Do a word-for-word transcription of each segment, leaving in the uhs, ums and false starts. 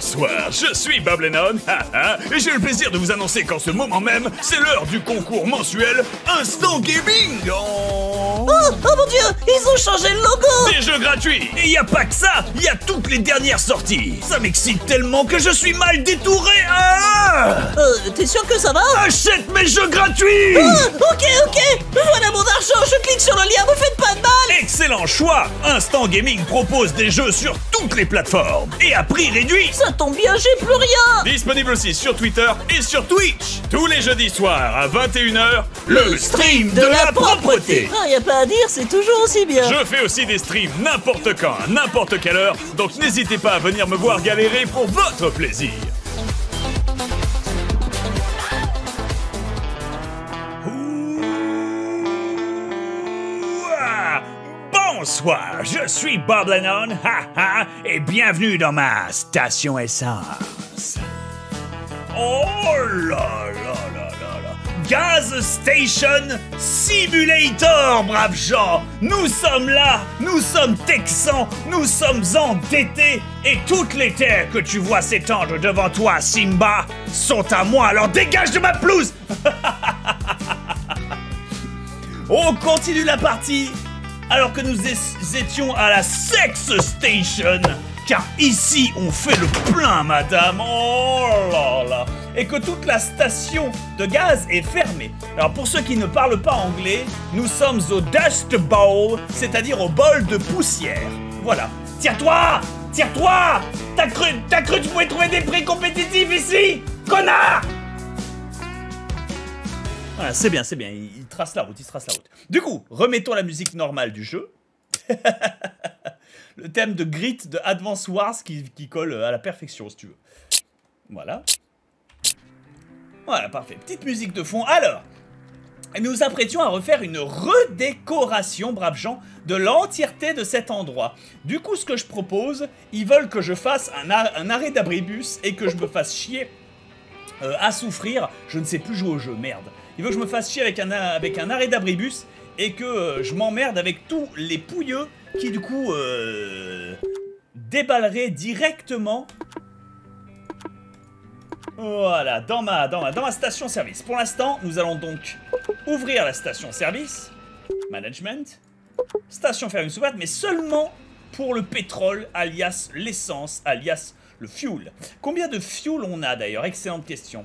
Bonsoir, je suis Bob Lennon, et j'ai le plaisir de vous annoncer qu'en ce moment même, c'est l'heure du concours mensuel Instant Gaming. Oh, oh, oh mon dieu, ils ont changé le logo. Des jeux gratuits. Et y a pas que ça, y a toutes les dernières sorties. Ça m'excite tellement que je suis mal détouré. Ah euh, t'es sûr que ça va? Achète mes jeux gratuits. Ah, ok, ok, voilà mon argent, je clique sur le lien, vous faites pas de mal. Excellent choix. Instant Gaming propose des jeux sur toutes les plateformes et à prix réduit. Ça tombe bien, j'ai plus rien. Disponible aussi sur Twitter et sur Twitch. Tous les jeudis soirs à vingt et une heures, le stream de la propreté. Ah, y a pas à dire, c'est toujours aussi bien. Je fais aussi des streams n'importe quand, à n'importe quelle heure, donc n'hésitez pas à venir me voir galérer pour votre plaisir. Ouah. Bonsoir, je suis Bob Lennon, haha, et bienvenue dans ma station essence. Oh là là là là là. Gas Station Simulator, braves gens. Nous sommes là, nous sommes texans, nous sommes endettés, et toutes les terres que tu vois s'étendre devant toi, Simba, sont à moi, alors dégage de ma pelouse. On continue la partie alors que nous étions à la Sex Station. Car ici, on fait le plein, madame. Oh là là. Et que toute la station de gaz est fermée. Alors, pour ceux qui ne parlent pas anglais, nous sommes au Dust Bowl, c'est-à-dire au bol de poussière. Voilà. Tire-toi! Tire-toi! T'as cru, t'as cru que tu pouvais trouver des prix compétitifs ici? Connard! Voilà, c'est bien, c'est bien. Il, il trace la route, il trace la route. Du coup, remettons la musique normale du jeu. Le thème de Grit de Advance Wars qui, qui colle à la perfection, si tu veux. Voilà. Voilà, parfait. Petite musique de fond. Alors, nous nous apprêtions à refaire une redécoration, braves gens, de l'entièreté de cet endroit. Du coup, ce que je propose, ils veulent que je fasse un, ar un arrêt d'abribus et que je me fasse chier euh, à souffrir. Je ne sais plus jouer au jeu, merde. Ils veulent que je me fasse chier avec un, avec un arrêt d'abribus et que euh, je m'emmerde avec tous les pouilleux qui du coup euh, déballeraient directement, voilà, dans ma, dans ma, dans ma station-service. Pour l'instant, nous allons donc ouvrir la station-service, management, station fermée ouverte, mais seulement pour le pétrole, alias l'essence, alias le fuel. Combien de fuel on a d'ailleurs? Excellente question.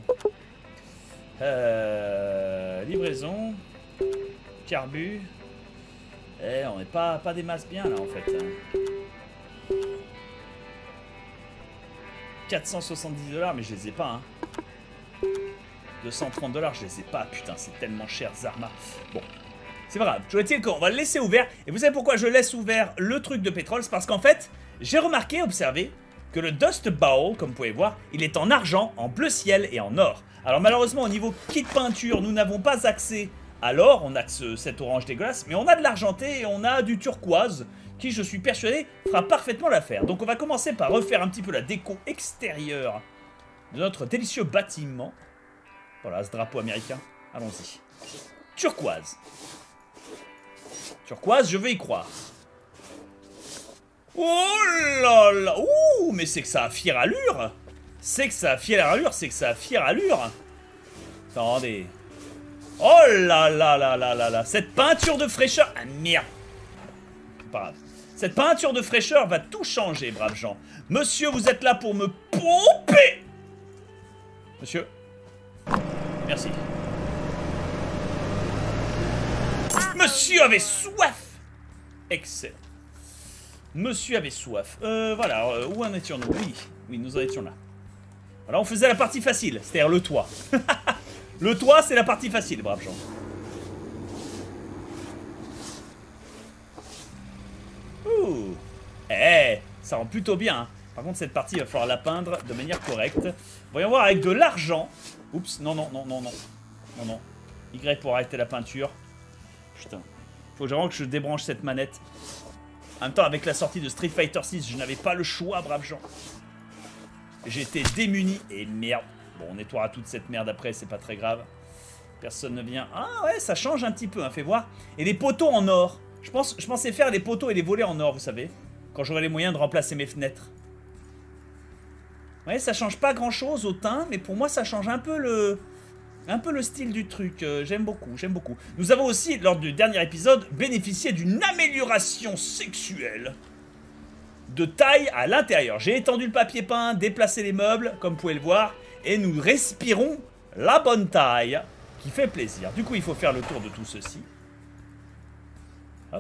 Euh, livraison, carbu. Eh, on n'est pas, pas des masses bien là en fait. Hein. quatre cent soixante-dix dollars, mais je les ai pas. Hein. deux cent trente dollars, je les ai pas. Putain, c'est tellement cher, Zarma. Bon, c'est pas grave. Je est-il qu'on va le laisser ouvert. Et vous savez pourquoi je laisse ouvert le truc de pétrole? C'est parce qu'en fait, j'ai remarqué, observé, que le Dust Bowl, comme vous pouvez voir, il est en argent, en bleu ciel et en or. Alors malheureusement, au niveau kit peinture, nous n'avons pas accès à l'or. On a que ce, cet orange dégueulasse, mais on a de l'argenté et on a du turquoise, qui, je suis persuadé, fera parfaitement l'affaire. Donc on va commencer par refaire un petit peu la déco extérieure de notre délicieux bâtiment. Voilà, ce drapeau américain. Allons-y. Turquoise. Turquoise, je veux y croire. Oh là là. Ouh, mais c'est que ça a fière allure. C'est que ça a fière allure, c'est que ça a fière allure. Attendez. Oh là là là là là là. Cette peinture de fraîcheur. Ah merde. Pas grave. Cette peinture de fraîcheur va tout changer, braves gens. Monsieur, vous êtes là pour me pomper. Monsieur. Merci. Monsieur avait soif. Excellent. Monsieur avait soif. Euh, voilà. Alors, euh, où en étions-nous? Oui. Oui, nous en étions là. Voilà, on faisait la partie facile. C'est-à-dire le toit. Le toit, c'est la partie facile, braves gens. Ouh. Eh, ça rend plutôt bien. Hein. Par contre, cette partie, il va falloir la peindre de manière correcte. Voyons voir avec de l'argent. Oups, non, non, non, non, non. Non, non. Y pour arrêter la peinture. Putain. Faut vraiment que je débranche cette manette. En même temps, avec la sortie de Street Fighter six, je n'avais pas le choix, braves gens. J'étais démuni. Et merde. Bon, on nettoiera toute cette merde après, c'est pas très grave. Personne ne vient. Ah ouais, ça change un petit peu, hein, fais voir. Et les poteaux en or. Je, pense, je pensais faire les poteaux et les volets en or, vous savez. Quand j'aurai les moyens de remplacer mes fenêtres. Ouais, ça change pas grand-chose au teint, mais pour moi, ça change un peu le... Un peu le style du truc. Euh, j'aime beaucoup, j'aime beaucoup. Nous avons aussi, lors du dernier épisode, bénéficié d'une amélioration sexuelle. De taille à l'intérieur. J'ai étendu le papier peint, déplacé les meubles, comme vous pouvez le voir, et nous respirons la bonne taille, qui fait plaisir. Du coup, il faut faire le tour de tout ceci. Hop.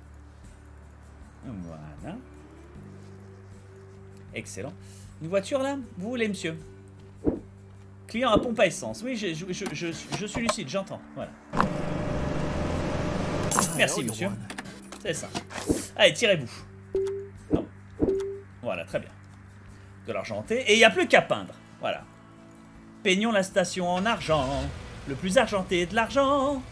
Voilà. Excellent. Une voiture là? Vous voulez, monsieur? Client à pompe à essence. Oui, je, je, je, je, je suis lucide, j'entends. Voilà. Merci, monsieur. C'est ça. Allez, tirez-vous. Non. Voilà, très bien. De l'argenté. Et il n'y a plus qu'à peindre. Voilà. Peignons la station en argent. Le plus argenté de l'argent.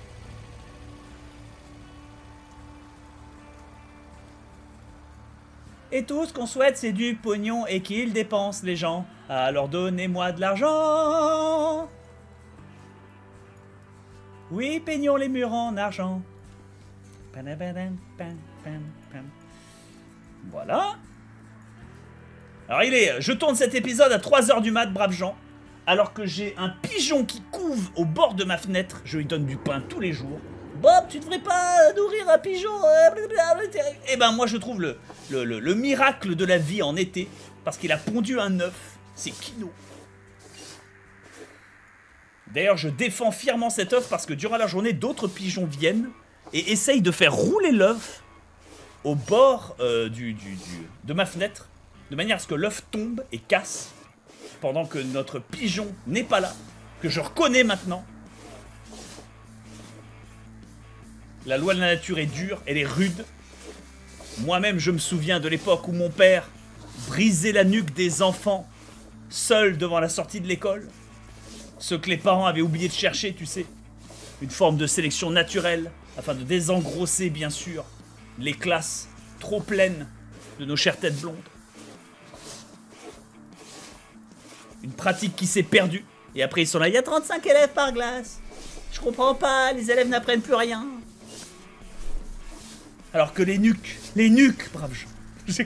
Et tout ce qu'on souhaite, c'est du pognon et qu'ils dépensent les gens. Alors donnez-moi de l'argent. Oui, peignons les murs en argent. Voilà. Alors il est... Je tourne cet épisode à trois heures du mat, braves gens. Alors que j'ai un pigeon qui couve au bord de ma fenêtre. Je lui donne du pain tous les jours. Bob, tu devrais pas nourrir un pigeon. Eh ben moi je trouve le, le, le, le miracle de la vie en été. Parce qu'il a pondu un œuf. C'est Kino. D'ailleurs je défends fièrement cet œuf parce que durant la journée d'autres pigeons viennent et essayent de faire rouler l'œuf au bord euh, du, du, du, de ma fenêtre. De manière à ce que l'œuf tombe et casse. Pendant que notre pigeon n'est pas là. Que je reconnais maintenant. La loi de la nature est dure, elle est rude. Moi-même, je me souviens de l'époque où mon père brisait la nuque des enfants seuls devant la sortie de l'école. Ceux que les parents avaient oublié de chercher, tu sais. Une forme de sélection naturelle, afin de désengrosser, bien sûr, les classes trop pleines de nos chères têtes blondes. Une pratique qui s'est perdue. Et après, ils sont là, il y a trente-cinq élèves par classe. Je comprends pas, les élèves n'apprennent plus rien. Alors que les nuques, les nuques, brave gens.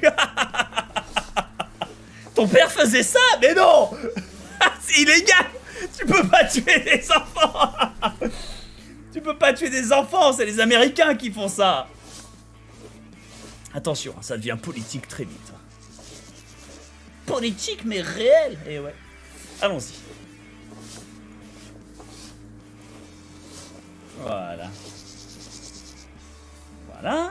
Ton père faisait ça? Mais non. C'est illégal. Tu peux pas tuer des enfants. Tu peux pas tuer des enfants, c'est les Américains qui font ça. Attention, ça devient politique très vite. Politique mais réel. Et ouais. Allons-y. Voilà. Voilà.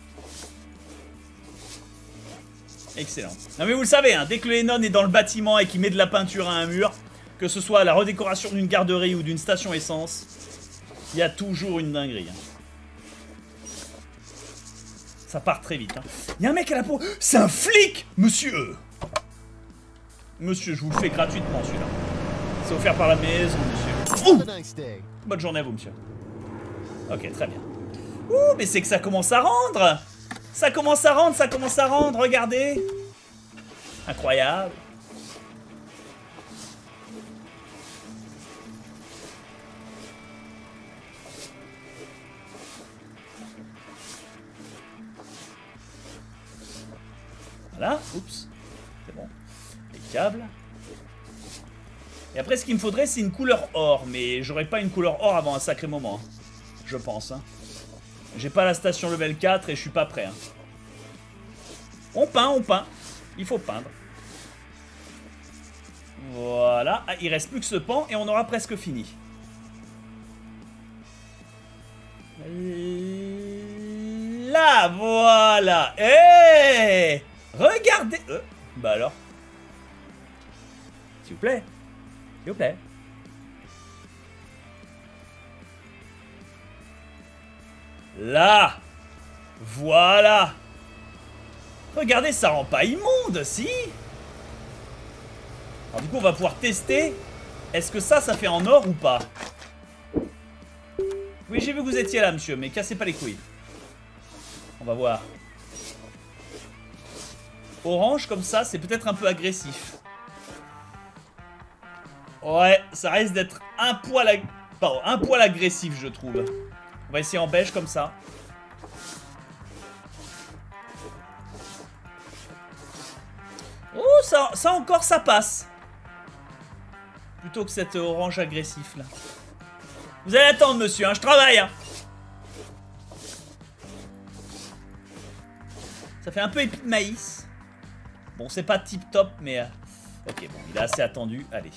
Excellent. Non mais vous le savez, hein, dès que le Enon est dans le bâtiment et qu'il met de la peinture à un mur, que ce soit la redécoration d'une garderie ou d'une station essence, il y a toujours une dinguerie. Hein. Ça part très vite. Hein. Il y a un mec à la peau. C'est un flic, monsieur. Monsieur, je vous le fais gratuitement celui-là. C'est offert par la maison, monsieur. Ouh. Bonne journée à vous, monsieur. Ok, très bien. Ouh, mais c'est que ça commence à rendre. Ça commence à rendre, ça commence à rendre, regardez. Incroyable. Voilà, oups. C'est bon. Les câbles. Et après, ce qu'il me faudrait, c'est une couleur or. Mais j'aurais pas une couleur or avant un sacré moment. Hein. Je pense, hein. J'ai pas la station level quatre et je suis pas prêt. Hein. On peint, on peint. Il faut peindre. Voilà. Ah, il reste plus que ce pan et on aura presque fini. Là, voilà. Eh hey, regardez. Euh, bah alors. S'il vous plaît. S'il vous plaît. Là. Voilà. Regardez, ça rend pas immonde, si. Alors du coup, on va pouvoir tester. Est-ce que ça, ça fait en or ou pas? Oui, j'ai vu que vous étiez là, monsieur, mais cassez pas les couilles. On va voir. Orange, comme ça, c'est peut-être un peu agressif. Ouais, ça risque d'être un poil... Ag... Pardon, un poil agressif, je trouve. On va essayer en beige, comme ça. Oh, ça, ça encore, ça passe. Plutôt que cet orange agressif, là. Vous allez attendre, monsieur, hein, je travaille, hein. Ça fait un peu épi de maïs. Bon, c'est pas tip top, mais... Euh... Ok, bon, il a assez attendu. Allez.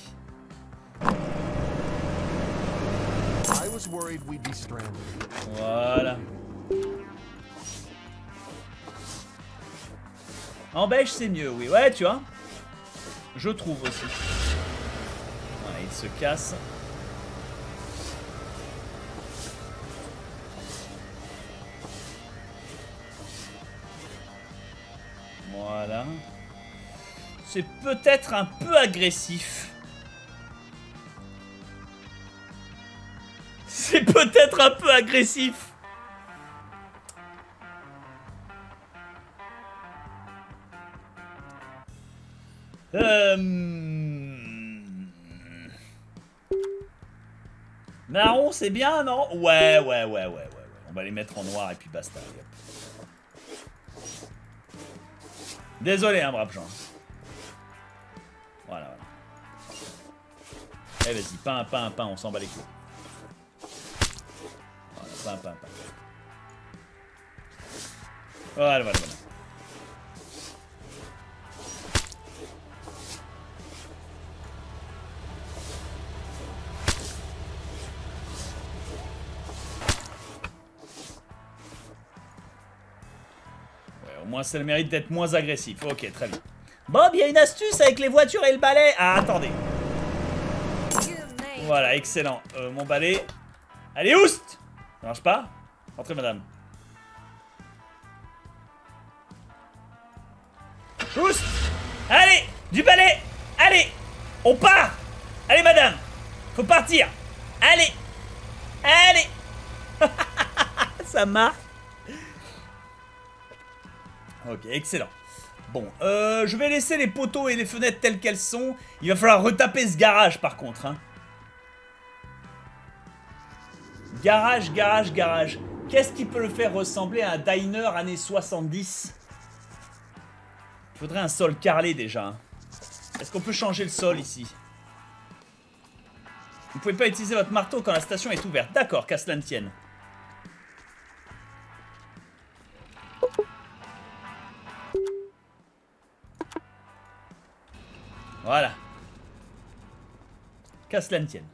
Voilà. En beige, c'est mieux, oui. Ouais, tu vois. Je trouve aussi. Voilà, il se casse. Voilà. C'est peut-être un peu agressif. C'est peut-être un peu agressif. Euh... Marron, c'est bien, non? Ouais, ouais, ouais, ouais, ouais, ouais. On va les mettre en noir et puis basta. Désolé, hein, brave gens. Voilà, voilà. Eh, vas-y, pain, pain, pain, on s'en bat les couilles. Voilà, pain, pain, pain. Voilà, voilà, voilà. Au moins, ça a le mérite d'être moins agressif. Ok, très bien. Bob, il y a une astuce avec les voitures et le balai. Ah, attendez. Voilà, excellent. Euh, mon balai. Allez, oust! Ça marche pas? Entrez, madame. Oust! Allez! Du balai! Allez! On part! Allez, madame! Faut partir! Allez! Allez! Ça marche! Ok, excellent. Bon, euh, je vais laisser les poteaux et les fenêtres telles qu'elles sont. Il va falloir retaper ce garage par contre. Hein. Garage, garage, garage. Qu'est-ce qui peut le faire ressembler à un diner années soixante-dix? Il faudrait un sol carrelé déjà. Hein. Est-ce qu'on peut changer le sol ici? Vous ne pouvez pas utiliser votre marteau quand la station est ouverte. D'accord, qu'à cela ne tienne. Voilà. Qu'à cela ne tienne.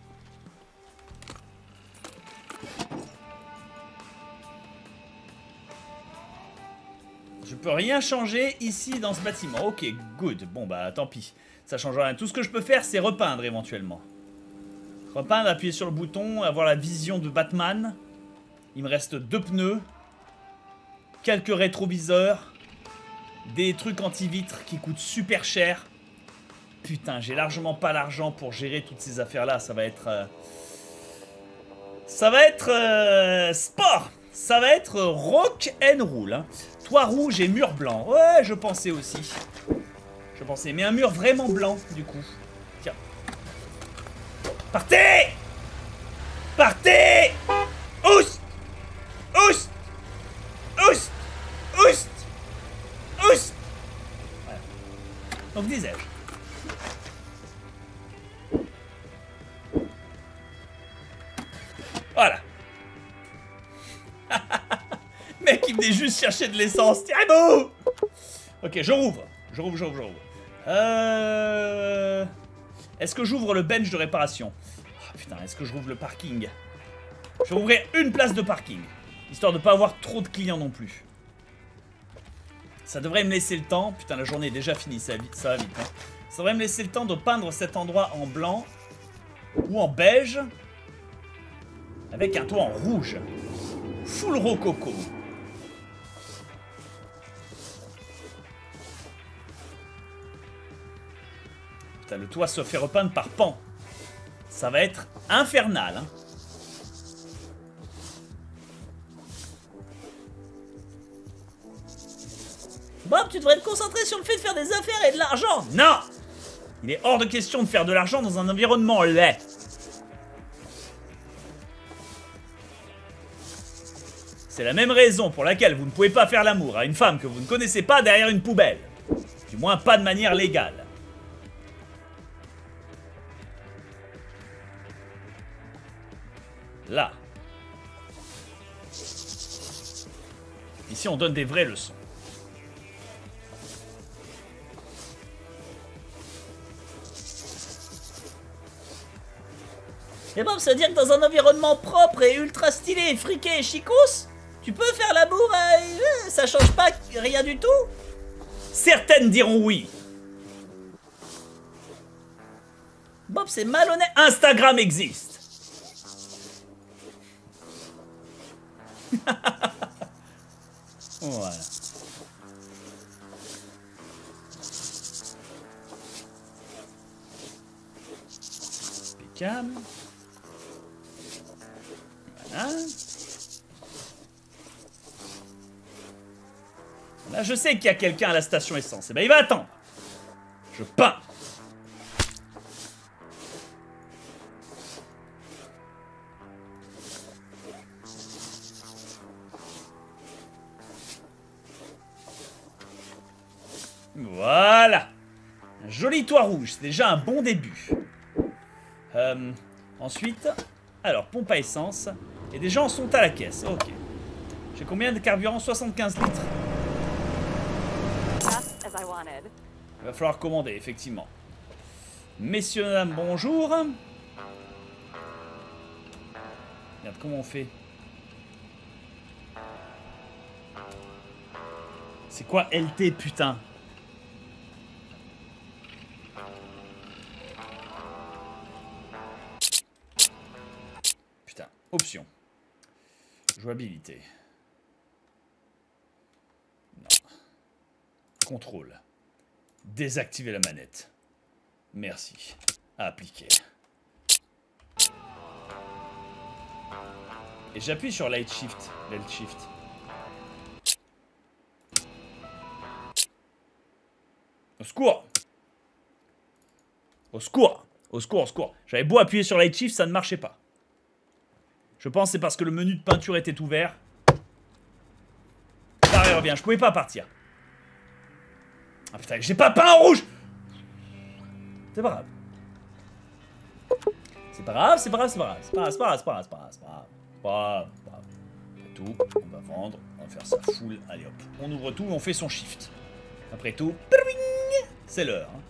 Je peux rien changer ici dans ce bâtiment. Ok, good. Bon bah tant pis. Ça change rien. Tout ce que je peux faire, c'est repeindre éventuellement. Repeindre, appuyer sur le bouton, avoir la vision de Batman. Il me reste deux pneus. Quelques rétroviseurs. Des trucs anti-vitres qui coûtent super cher. Putain, j'ai largement pas l'argent pour gérer toutes ces affaires-là. Ça va être... Euh... Ça va être... Euh... Sport. Ça va être rock and roll. Hein. Toit rouge et mur blanc. Ouais, je pensais aussi. Je pensais. Mais un mur vraiment blanc, du coup. Tiens. Partez! Partez! Oust! Oust! Oust! Oust! Oust! Voilà. Donc, disais-je. Voilà. Mec, il venait juste chercher de l'essence. Tirez-vous! Ok, je rouvre. Je rouvre, je rouvre, je rouvre. Euh... Est-ce que j'ouvre le bench de réparation? Oh, putain, est-ce que je rouvre le parking? Je vais ouvrir une place de parking. Histoire de pas avoir trop de clients non plus. Ça devrait me laisser le temps. Putain, la journée est déjà finie, ça va vite. Ça, va vite, hein. Ça devrait me laisser le temps de peindre cet endroit en blanc. Ou en beige. Avec un toit en rouge. Full rococo. Putain, le toit se fait repeindre par pan. Ça va être infernal. Hein. Bob, tu devrais te concentrer sur le fait de faire des affaires et de l'argent. Non! Il est hors de question de faire de l'argent dans un environnement laid. C'est la même raison pour laquelle vous ne pouvez pas faire l'amour à une femme que vous ne connaissez pas derrière une poubelle. Du moins, pas de manière légale. Là. Ici, on donne des vraies leçons. Et Bob, ça veut dire que dans un environnement propre et ultra stylé, friqué et chicos, tu peux faire l'amour, euh, ça change pas rien du tout? Certaines diront oui. Bob, c'est malhonnête. Instagram existe. Voilà. Impeccable. Voilà. Là, je sais qu'il y a quelqu'un à la station essence. Eh ben, il va attendre. Je peins. Voilà. Un joli toit rouge. C'est déjà un bon début. Euh, ensuite, alors, pompe à essence. Et des gens sont à la caisse. Ok. J'ai combien de carburant? soixante-quinze litres. Il va falloir commander, effectivement. Messieurs, dames, bonjour. Regarde, comment on fait? C'est quoi L T, putain? Putain, option. Jouabilité. Non. Contrôle. Désactiver la manette. Merci. Appliquer. Et j'appuie sur Light Shift. Light Shift. Au secours! Au secours! Au secours, au secours. J'avais beau appuyer sur Light Shift, ça ne marchait pas. Je pense que c'est parce que le menu de peinture était ouvert. Ça revient, je pouvais pas partir. Ah putain, j'ai pas peint en rouge! C'est pas grave. C'est pas grave, c'est pas grave, c'est pas grave. C'est pas grave, c'est pas grave, c'est pas grave, c'est pas grave, c'est pas grave. C'est pas grave, c'est pas grave. Après tout, on va vendre, on va faire ça full. Allez hop, on ouvre tout et on fait son shift. Après tout, c'est l'heure. Hein.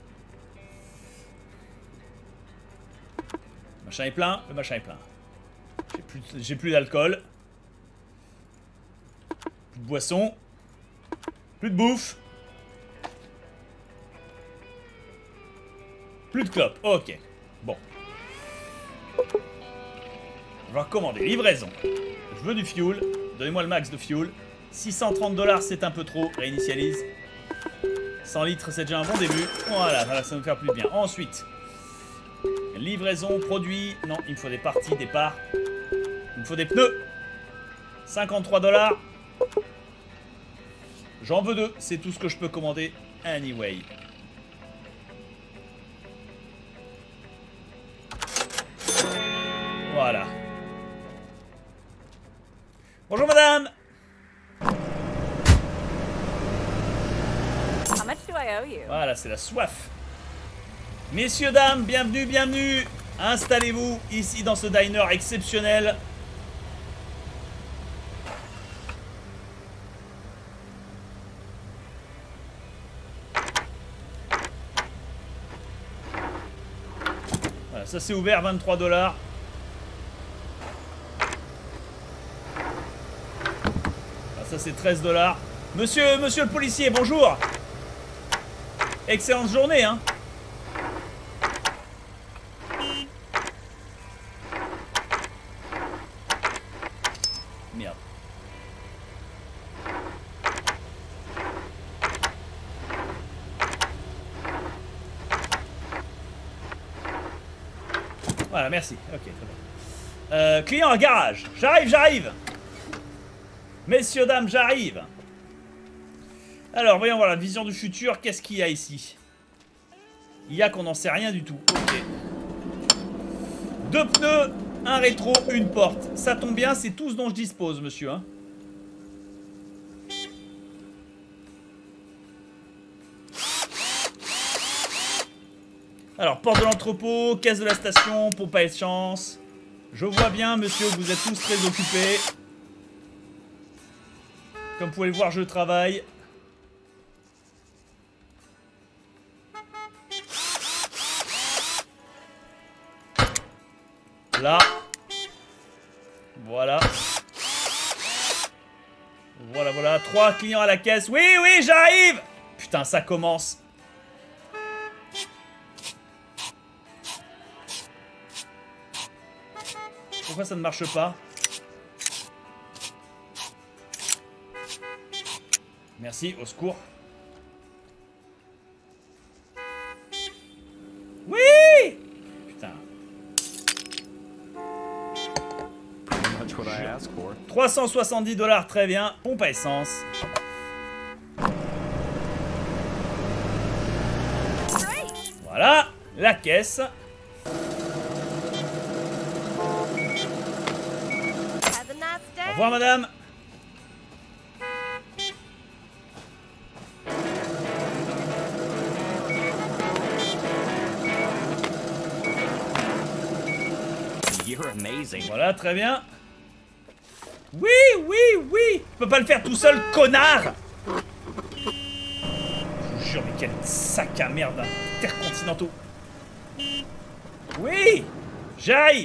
Le machin est plein, le machin est plein. J'ai plus, j'ai plus d'alcool. Plus de boisson. Plus de bouffe. Plus de clopes, ok. Bon. On va commander. Livraison. Je veux du fuel. Donnez-moi le max de fuel. six cent trente dollars, c'est un peu trop. Réinitialise. cent litres, c'est déjà un bon début. Voilà, voilà, ça va me faire plus bien. Ensuite, livraison, produit. Non, il me faut des parties, des parts. Il me faut des pneus. cinquante-trois dollars. J'en veux deux. C'est tout ce que je peux commander. Anyway. Voilà. Bonjour madame. Voilà, c'est la soif. Messieurs, dames, bienvenue, bienvenue. Installez-vous ici dans ce diner exceptionnel. Voilà, ça c'est ouvert, vingt-trois dollars. Ça c'est treize dollars. Monsieur, monsieur le policier, bonjour. Excellente journée, hein. Merde. Voilà, merci. Ok, très bien. Euh, client à garage. J'arrive, j'arrive. Messieurs, dames, j'arrive. Alors, voyons voir la vision du futur. Qu'est-ce qu'il y a ici? Il y a qu'on n'en sait rien du tout. Ok. Deux pneus, un rétro, une porte. Ça tombe bien, c'est tout ce dont je dispose, monsieur. Hein. Alors, porte de l'entrepôt, caisse de la station, pompe à essence. Je vois bien, monsieur, que vous êtes tous très occupés. Comme vous pouvez le voir, je travaille. Là. Voilà. Voilà, voilà. Trois clients à la caisse. Oui, oui, j'arrive. Putain, ça commence. Pourquoi ça ne marche pas? Merci, au secours. Oui! Putain. trois cent soixante-dix dollars, très bien. Pompe à essence. Voilà, la caisse. Au revoir, madame. Voilà, très bien. Oui, oui, oui. Tu peux pas le faire tout seul, connard. Je vous jure, mais quel sac à merde intercontinentaux. Oui, j'arrive.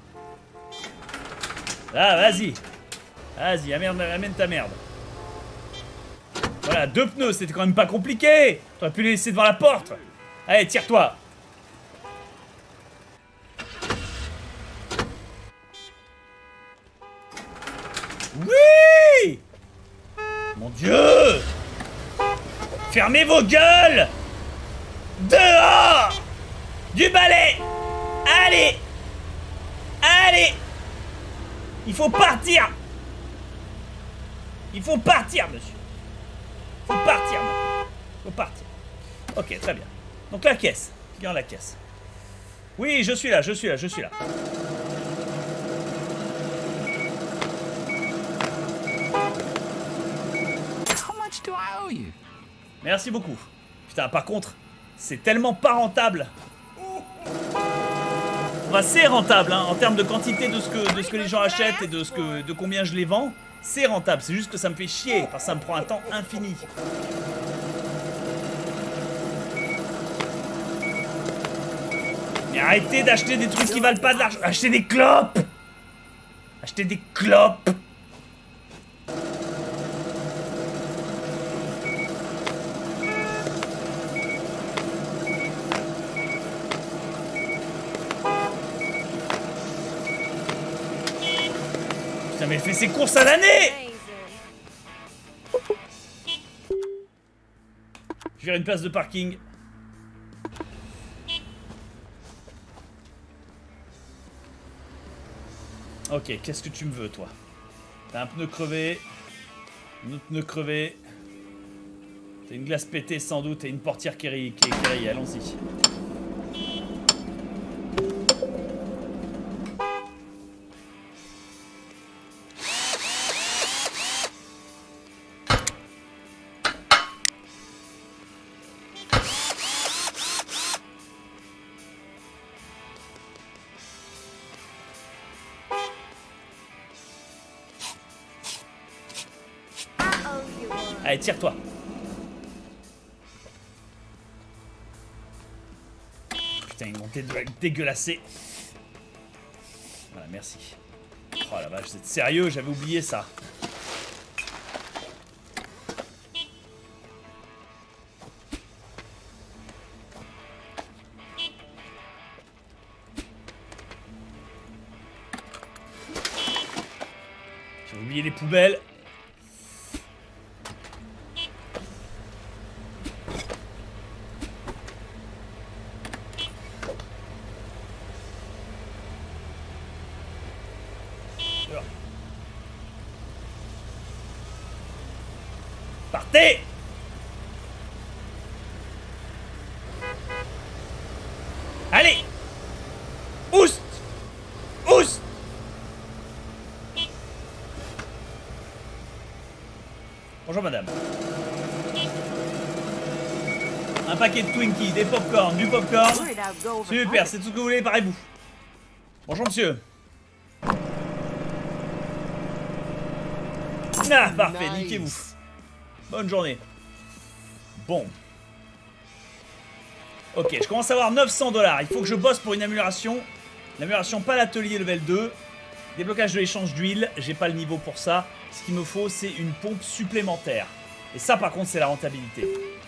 Là, vas-y. Vas-y, amène, amène ta merde. Voilà, deux pneus, c'était quand même pas compliqué. T'aurais pu les laisser devant la porte. Allez, tire-toi. Oui! Mon Dieu! Fermez vos gueules! Dehors! Du balai! Allez! Allez! Il faut partir! Il faut partir, monsieur! Il faut partir, maintenant. Il faut partir. Ok, très bien. Donc la caisse. Regarde la caisse. Oui, je suis là, je suis là, je suis là. Merci beaucoup. Putain, par contre, c'est tellement pas rentable. Enfin, c'est rentable, hein, en termes de quantité de ce que, de ce que les gens achètent et de, ce que, de combien je les vends. C'est rentable, c'est juste que ça me fait chier, parce que ça me prend un temps infini. Mais arrêtez d'acheter des trucs qui valent pas de l'argent. Achetez des clopes! Achetez des clopes! Putain, mais elle fait ses courses à l'année! Je vais faire une place de parking. Ok, qu'est-ce que tu me veux, toi? T'as un pneu crevé. Un autre pneu crevé. T'as une glace pétée, sans doute, et une portière qui est rayée. Allons-y. Allez, tire-toi. Putain, ils m'ont dégueulassé. Voilà, merci. Oh la vache, vous êtes sérieux? J'avais oublié ça. J'avais oublié les poubelles. Partez! Allez! Oust! Oust! Bonjour madame. un paquet de Twinkies, des popcorn, du popcorn. Super, c'est tout ce que vous voulez, parez-vous. Bonjour monsieur. Ah, parfait, niquez-vous. Bonne journée. Bon. Ok, je commence à avoir neuf cents dollars. Il faut que je bosse pour une amélioration. L'amélioration pas l'atelier level deux. Déblocage de l'échange d'huile. J'ai pas le niveau pour ça. Ce qu'il me faut, c'est une pompe supplémentaire. Et ça, par contre, c'est la rentabilité.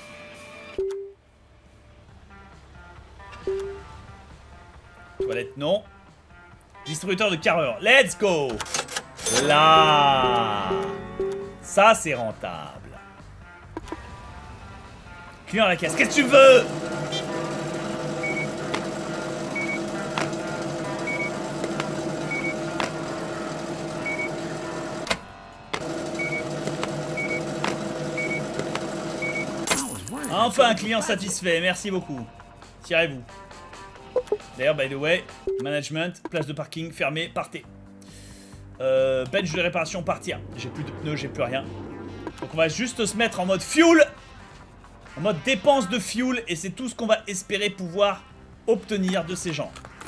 Toilette, non. Distributeur de carburant. Let's go. Là. Ça, c'est rentable. Client à la caisse. Qu'est-ce que tu veux? Enfin, un client satisfait. Merci beaucoup. Tirez-vous. D'ailleurs, by the way, management, place de parking fermée, partez. Euh, bench de réparation, partir. J'ai plus de pneus, j'ai plus rien. Donc on va juste se mettre en mode fuel. En mode dépense de fuel. Et c'est tout ce qu'on va espérer pouvoir obtenir de ces gens.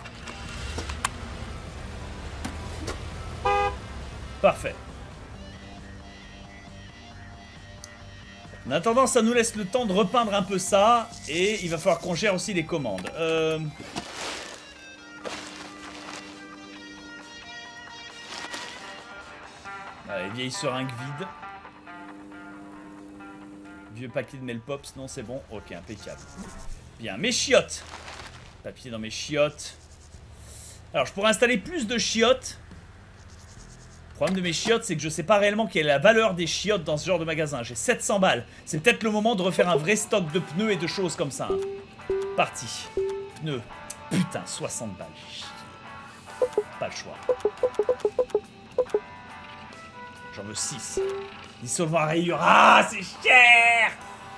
Parfait. En attendant, ça nous laisse le temps de repeindre un peu ça. Et il va falloir qu'on gère aussi les commandes. Euh... Allez, vieille seringue vide. Vieux paquet de Mel Pops, non c'est bon. Ok, impeccable. Bien, mes chiottes. Papier dans mes chiottes. Alors, je pourrais installer plus de chiottes. Le problème de mes chiottes, c'est que je sais pas réellement quelle est la valeur des chiottes dans ce genre de magasin. J'ai sept cents balles. C'est peut-être le moment de refaire un vrai stock de pneus et de choses comme ça. Hein. Parti. Pneus. Putain, soixante balles. Pas le choix. J'en veux six. Dissolvant à rayures. Ah, c'est cher!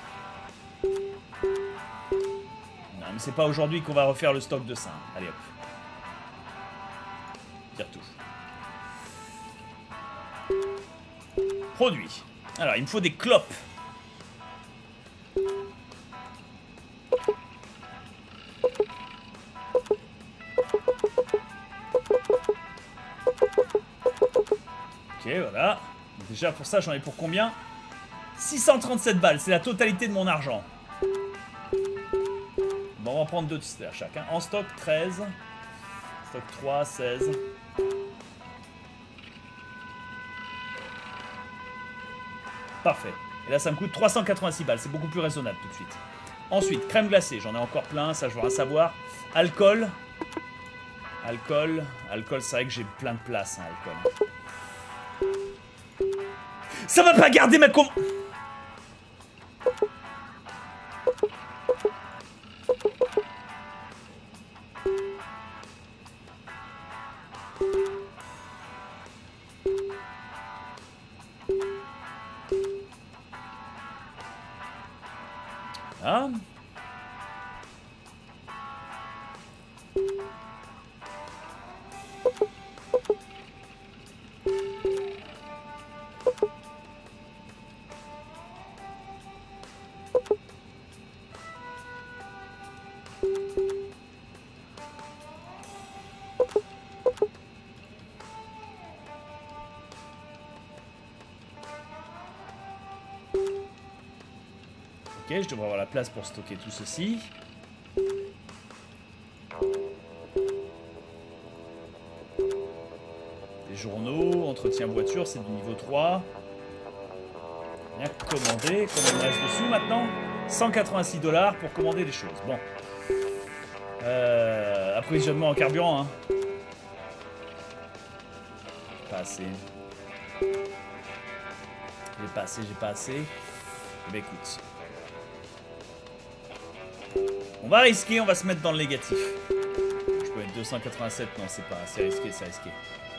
Non, mais c'est pas aujourd'hui qu'on va refaire le stock de ça. Allez hop. Tire tout. Produit. Alors, il me faut des clopes. Ok, voilà. Déjà, pour ça, j'en ai pour combien? six cent trente-sept balles. C'est la totalité de mon argent. Bon, on va prendre deux à chacun. En stock, treize. Stock trois, seize. Parfait. Et là, ça me coûte trois cent quatre-vingt-six balles. C'est beaucoup plus raisonnable tout de suite. Ensuite, crème glacée. J'en ai encore plein. Ça, je veux rien savoir. Alcool. Alcool. Alcool, c'est vrai que j'ai plein de place, hein, alcool. Ça va pas garder ma com... Ah. Ok, je devrais avoir la place pour stocker tout ceci. Les journaux, entretien voiture, c'est du niveau trois. Rien commandé. Combien il me reste dessous maintenant? cent quatre-vingt-six dollars pour commander des choses. Bon. Euh, approvisionnement en carburant, hein. Pas assez. J'ai pas assez, j'ai pas assez. Eh bien, écoute. On va risquer, on va se mettre dans le négatif. Je peux mettre deux cent quatre-vingt-sept, non c'est pas, c'est risqué, c'est risqué.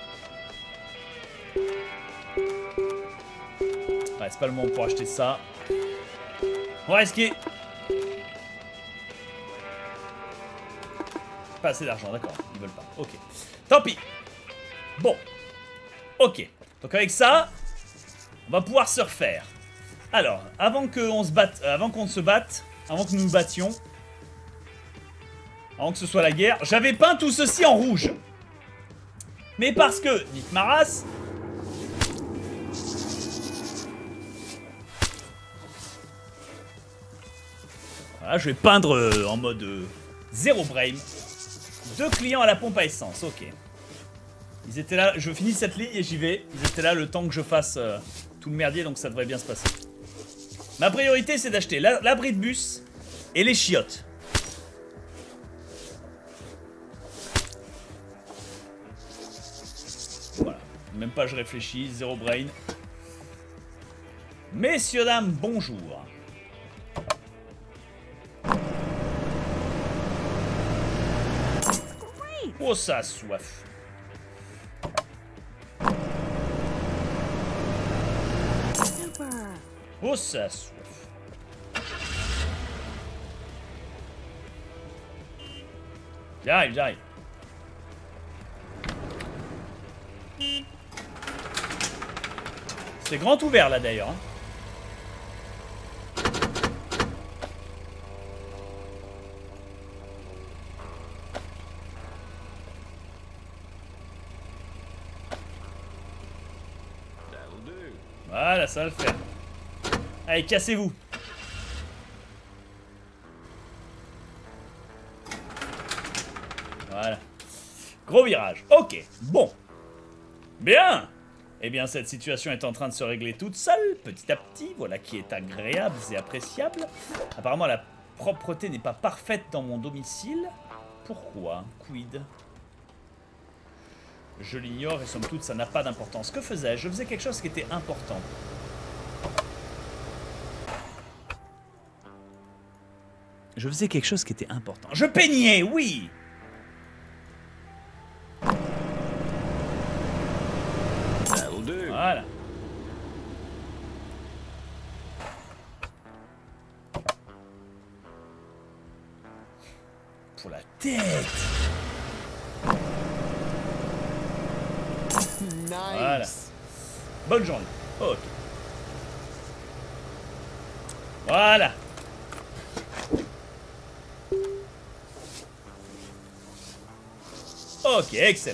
Ouais, c'est pas le moment pour acheter ça. On va risquer. Pas assez d'argent, d'accord, ils veulent pas, ok. Tant pis. Bon, ok. Donc avec ça, on va pouvoir se refaire. Alors, avant qu'on se batte, euh, avant qu'on se batte... Avant que nous nous battions. Avant que ce soit la guerre. J'avais peint tout ceci en rouge. Mais parce que, nique ma race. Voilà, je vais peindre euh, en mode euh, zéro brain. Deux clients à la pompe à essence, ok. Ils étaient là, je finis cette ligne et j'y vais. Ils étaient là le temps que je fasse euh, tout le merdier, donc ça devrait bien se passer. Ma priorité, c'est d'acheter l'abri de bus et les chiottes. Voilà, même pas je réfléchis, zéro brain. Messieurs, dames, bonjour. Oh, ça a soif. Oh, ça a soif. J'arrive, j'arrive. C'est grand ouvert là d'ailleurs. Hein. Voilà, ça va le faire. Allez, cassez-vous. Voilà. Gros virage. Ok, bon. Bien. Eh bien, cette situation est en train de se régler toute seule, petit à petit. Voilà qui est agréable et appréciable. Apparemment, la propreté n'est pas parfaite dans mon domicile. Pourquoi? Quid? Je l'ignore et somme toute, ça n'a pas d'importance. Que faisais-je? Je faisais quelque chose qui était important. Je faisais quelque chose qui était important. Je peignais, oui! Voilà. Pour la tête! Nice. Voilà. Bonne journée. Ok. Voilà. Ok, excellent.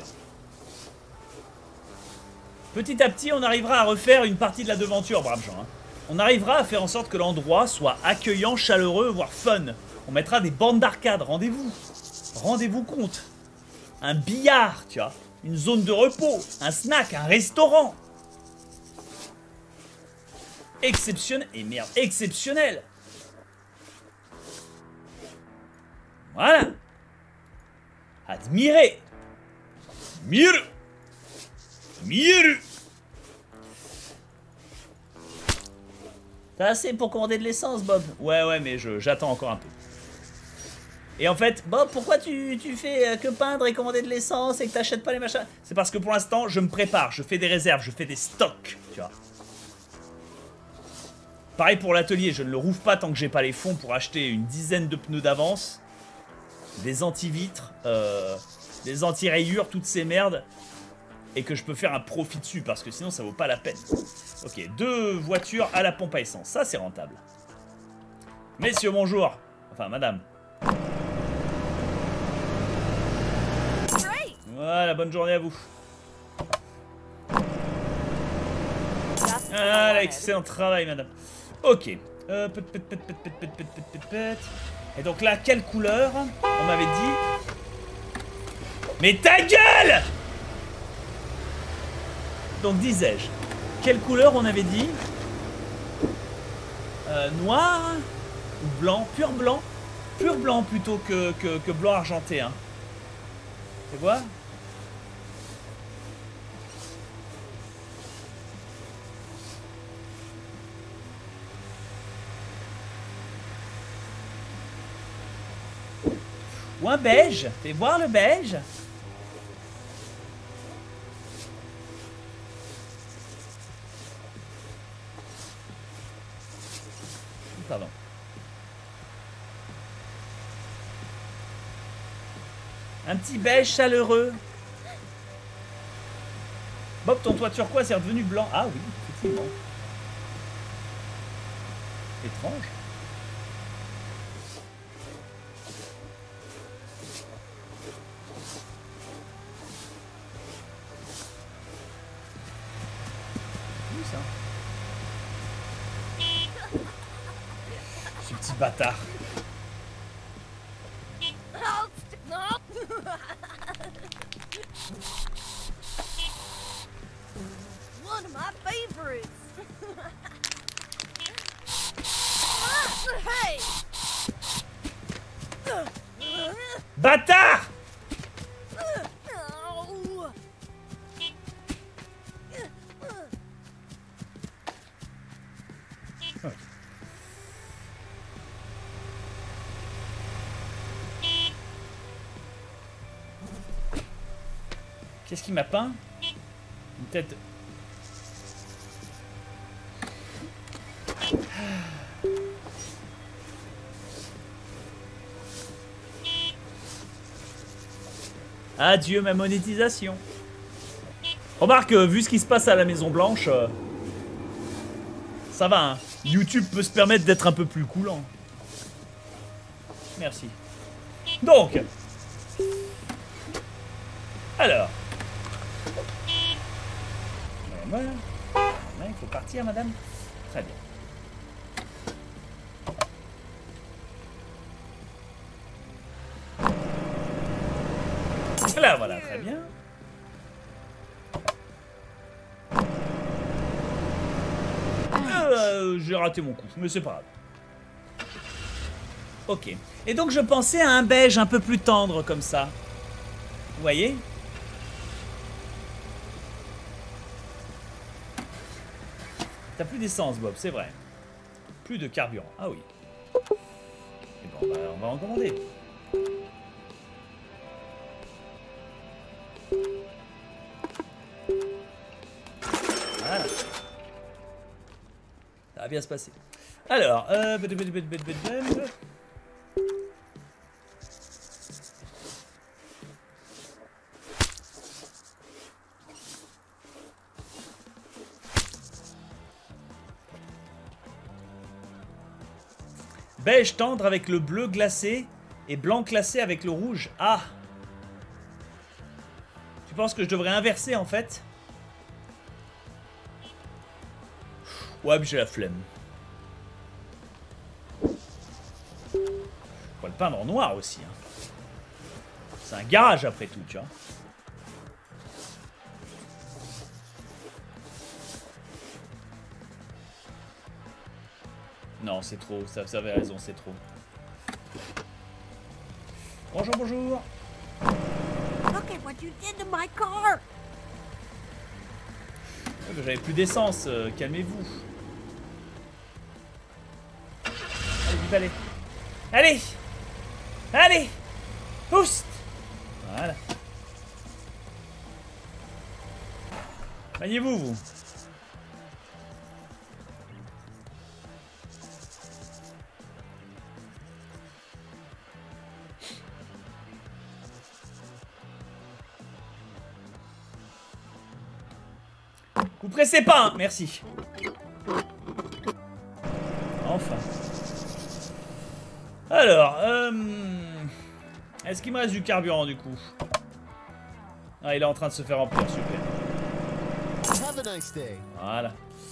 Petit à petit, on arrivera à refaire une partie de la devanture, braves gens. Hein. On arrivera à faire en sorte que l'endroit soit accueillant, chaleureux, voire fun. On mettra des bandes d'arcade, rendez-vous. Rendez-vous compte. Un billard, tu vois. Une zone de repos, un snack, un restaurant. Exceptionnel. Et merde, exceptionnel. Voilà. Admirez. Mire. Mire. T'as assez pour commander de l'essence, Bob? Ouais, ouais, mais j'attends encore un peu. Et en fait... Bob, pourquoi tu, tu fais que peindre et commander de l'essence et que t'achètes pas les machins? C'est parce que pour l'instant, je me prépare, je fais des réserves, je fais des stocks, tu vois. Pareil pour l'atelier, je ne le rouvre pas tant que j'ai pas les fonds pour acheter une dizaine de pneus d'avance, des anti-vitres, euh, des anti-rayures, toutes ces merdes, et que je peux faire un profit dessus, parce que sinon ça vaut pas la peine. Ok, deux voitures à la pompe à essence, ça c'est rentable. Messieurs, bonjour. Enfin, madame. Voilà, bonne journée à vous. Voilà, excellent travail, madame. Ok. Euh, pet, pet, pet, pet, pet, pet, pet, pet, pet, pet. Et donc là, quelle couleur? On m'avait dit... Mais ta gueule! Donc disais-je, quelle couleur on avait dit? euh, Noir ou blanc? Pur blanc? Pur blanc plutôt que, que, que blanc argenté, hein. Tu vois? Ou un beige. Fais voir le beige. Pardon. Un petit beige chaleureux. Bob, ton toit turquoise est redevenu blanc. Ah oui, effectivement. Étrange. bâtard. One of my favorites. Hey. Bâtard! Oh. Qu'est-ce qui m'a peint? Une tête... Adieu ma monétisation. Remarque, euh, vu ce qui se passe à la Maison Blanche, euh, ça va, hein. YouTube peut se permettre d'être un peu plus coulant. Merci. Donc, alors, voilà. Voilà, il faut partir, madame. Très bien. Là, voilà, très bien. Euh, J'ai raté mon coup, mais c'est pas grave. Ok. Et donc, je pensais à un beige un peu plus tendre, comme ça. Vous voyez? T'as plus d'essence, Bob, c'est vrai. Plus de carburant. Ah oui. Et bon, bah, on va en commander. Voilà. Ça va bien se passer. Alors, euh... beige tendre avec le bleu glacé et blanc glacé avec le rouge. Ah! Tu penses que je devrais inverser en fait? Ouais, mais j'ai la flemme. Je pourrais le peindre en noir aussi. Hein. C'est un garage après tout, tu vois. Non, c'est trop. Ça, vous avez raison, c'est trop. Bonjour, bonjour. Look at what you did to my car. J'avais plus d'essence. Euh, Calmez-vous. Allez, vite, allez. Allez. Allez. Pousse. Voilà. Maniez-vous, vous. Vous pressez pas, hein. Merci. Enfin. Alors, euh... est-ce qu'il me reste du carburant du coup? Ah, il est en train de se faire remplir, super. Voilà.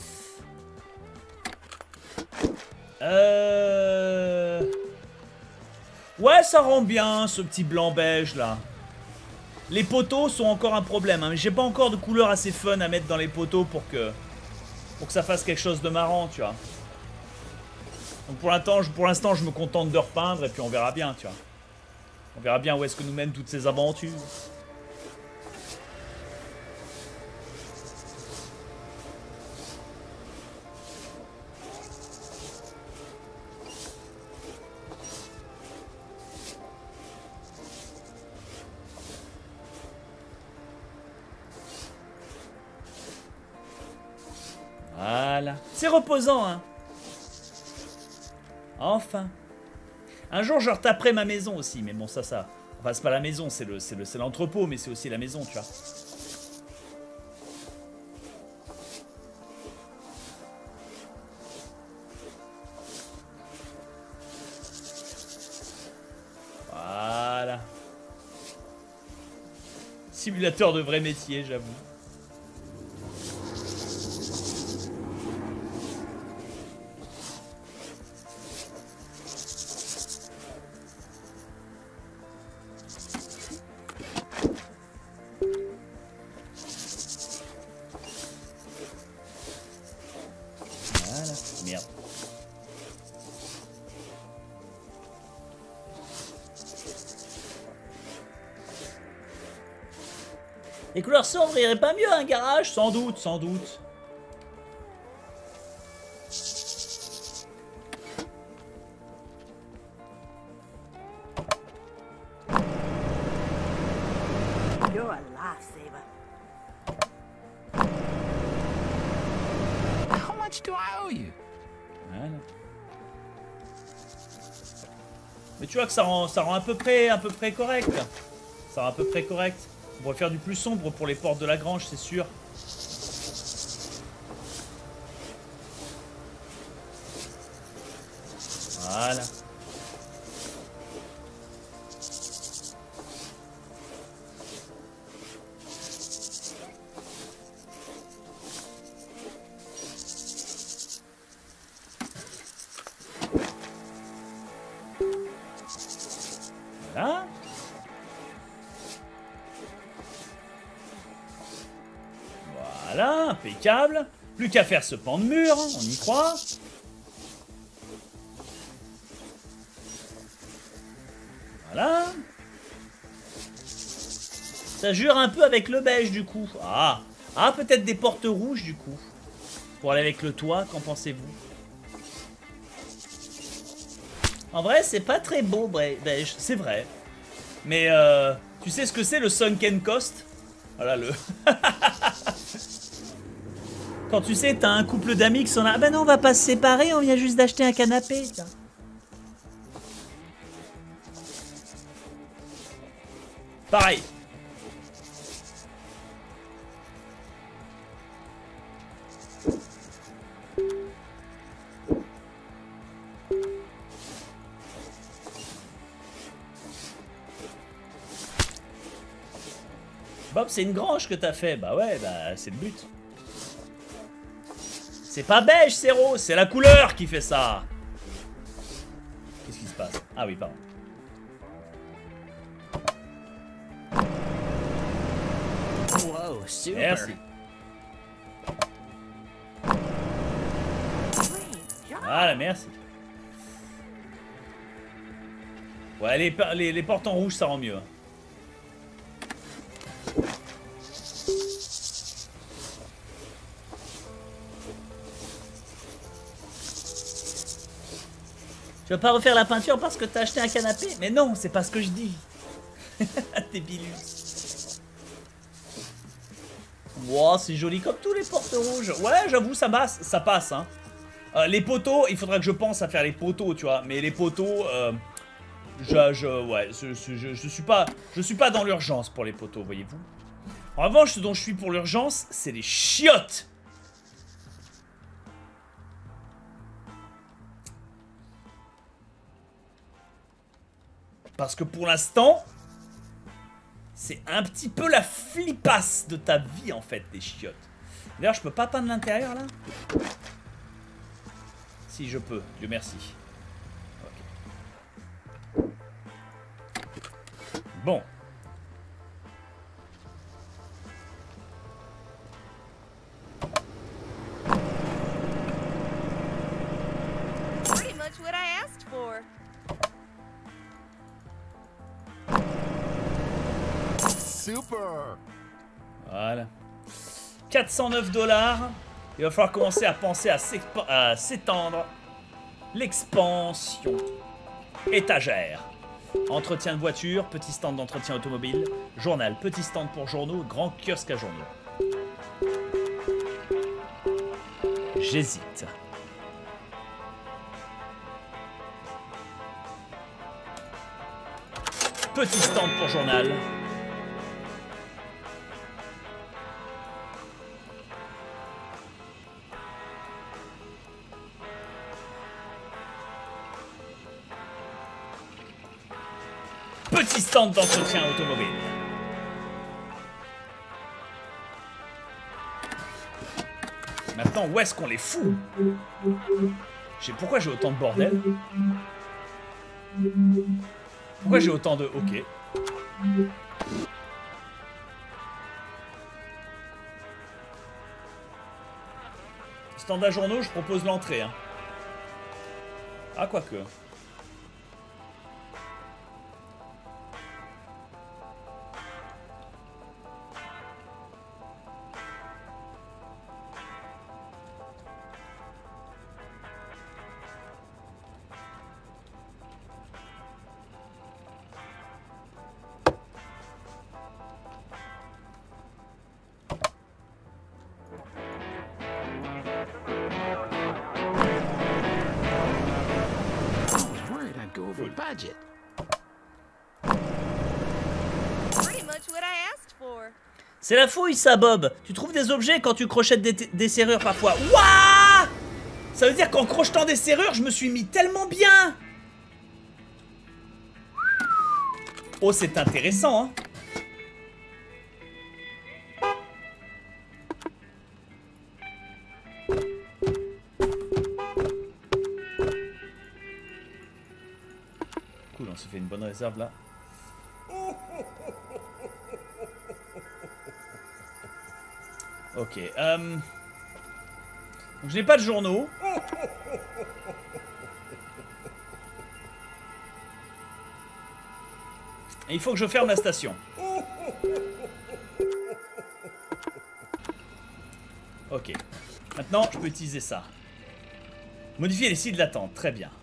Euh... Ouais, ça rend bien ce petit blanc beige là. Les poteaux sont encore un problème, hein, mais j'ai pas encore de couleur assez fun à mettre dans les poteaux pour que pour que ça fasse quelque chose de marrant, tu vois. Donc pour l'instant, je, pour l'instant, je me contente de repeindre et puis on verra bien, tu vois. On verra bien où est-ce que nous mènent toutes ces aventures. Voilà. C'est reposant, hein. Enfin. Un jour, je retaperai ma maison aussi. Mais bon, ça, ça... Enfin, c'est pas la maison, c'est le, c'est le, c'est l'entrepôt, mais c'est aussi la maison, tu vois. Voilà. Simulateur de vrai métier, j'avoue. Les couleurs sombres iraient pas mieux un garage? Sans doute, sans doute. You're a lifesaver. How much do I owe you? Voilà. Mais tu vois que ça rend, ça rend à peu près, à peu près correct. Ça rend à peu près correct. On pourrait faire du plus sombre pour les portes de la grange, c'est sûr. Voilà. Voilà. Voilà, impeccable. Plus qu'à faire ce pan de mur, hein, on y croit. Voilà. Ça jure un peu avec le beige du coup. Ah, ah peut-être des portes rouges du coup. Pour aller avec le toit, qu'en pensez-vous? En vrai, c'est pas très beau, beige. C'est vrai. Mais euh, tu sais ce que c'est le sunken cost? Voilà le... Quand tu sais, t'as un couple d'amis qui sont là. Ah ben non, on va pas se séparer, on vient juste d'acheter un canapé. Tiens. Pareil. Bob, c'est une grange que t'as fait. Bah ouais, bah c'est le but. C'est pas beige, c'est rose. C'est la couleur qui fait ça. Qu'est-ce qui se passe? Ah oui, pardon. Whoa, super. Merci. Great job. Voilà, merci. Ouais, les, les, les portes en rouge, ça rend mieux. Tu vas pas refaire la peinture parce que t'as acheté un canapé? Mais non, c'est pas ce que je dis. Débilus. Wow, c'est joli comme tous les portes rouges. Ouais, j'avoue, ça passe, ça passe, hein. Euh, les poteaux, il faudra que je pense à faire les poteaux, tu vois. Mais les poteaux, euh, je, je, ouais, je, je, je, je suis pas, je suis pas dans l'urgence pour les poteaux, voyez-vous. En revanche, ce dont je suis pour l'urgence, c'est les chiottes. Parce que pour l'instant, c'est un petit peu la flipasse de ta vie, en fait, des chiottes. D'ailleurs, je peux pas peindre l'intérieur, là? Si, je peux. Dieu merci. Ok. Bon. Pretty much what I asked for. Super. Voilà. quatre cent neuf dollars. Il va falloir commencer à penser à s'étendre. L'expansion. Étagère. Entretien de voiture, petit stand d'entretien automobile. Journal, petit stand pour journaux, grand kiosque à journaux. J'hésite. Petit stand pour journal. Petit stand d'entretien automobile. Maintenant, où est-ce qu'on les fout? Je sais pourquoi j'ai autant de bordel. Pourquoi j'ai autant de... Ok. Stand à journaux, je propose l'entrée. Hein. Ah, quoique. C'est la fouille ça, Bob. Tu trouves des objets quand tu crochettes des, des serrures parfois. Wouah! Ça veut dire qu'en crochetant des serrures, je me suis mis tellement bien. Oh, c'est intéressant, hein. Cool, on se fait une bonne réserve là. Ok, euh... donc je n'ai pas de journaux. Et il faut que je ferme la station. Ok. Maintenant, je peux utiliser ça. Modifier les sites d'attente, très bien.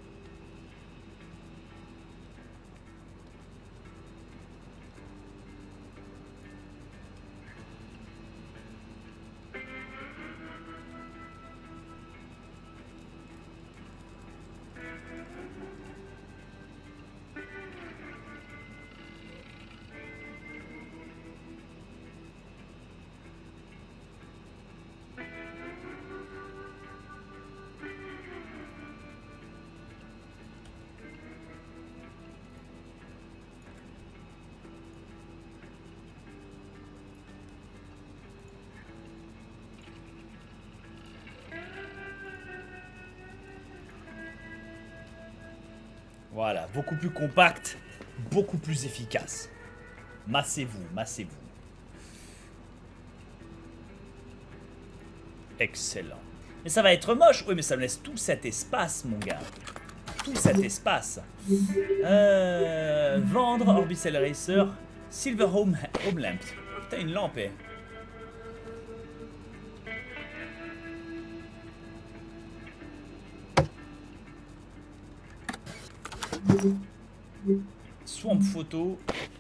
Voilà, beaucoup plus compact, beaucoup plus efficace. Massez-vous, massez-vous. Excellent. Mais ça va être moche. Oui, mais ça me laisse tout cet espace, mon gars. Tout cet espace. Euh, vendre Orbital Racer, Silver Home, Home Lamp. Putain, une lampe, eh. Swamp photo.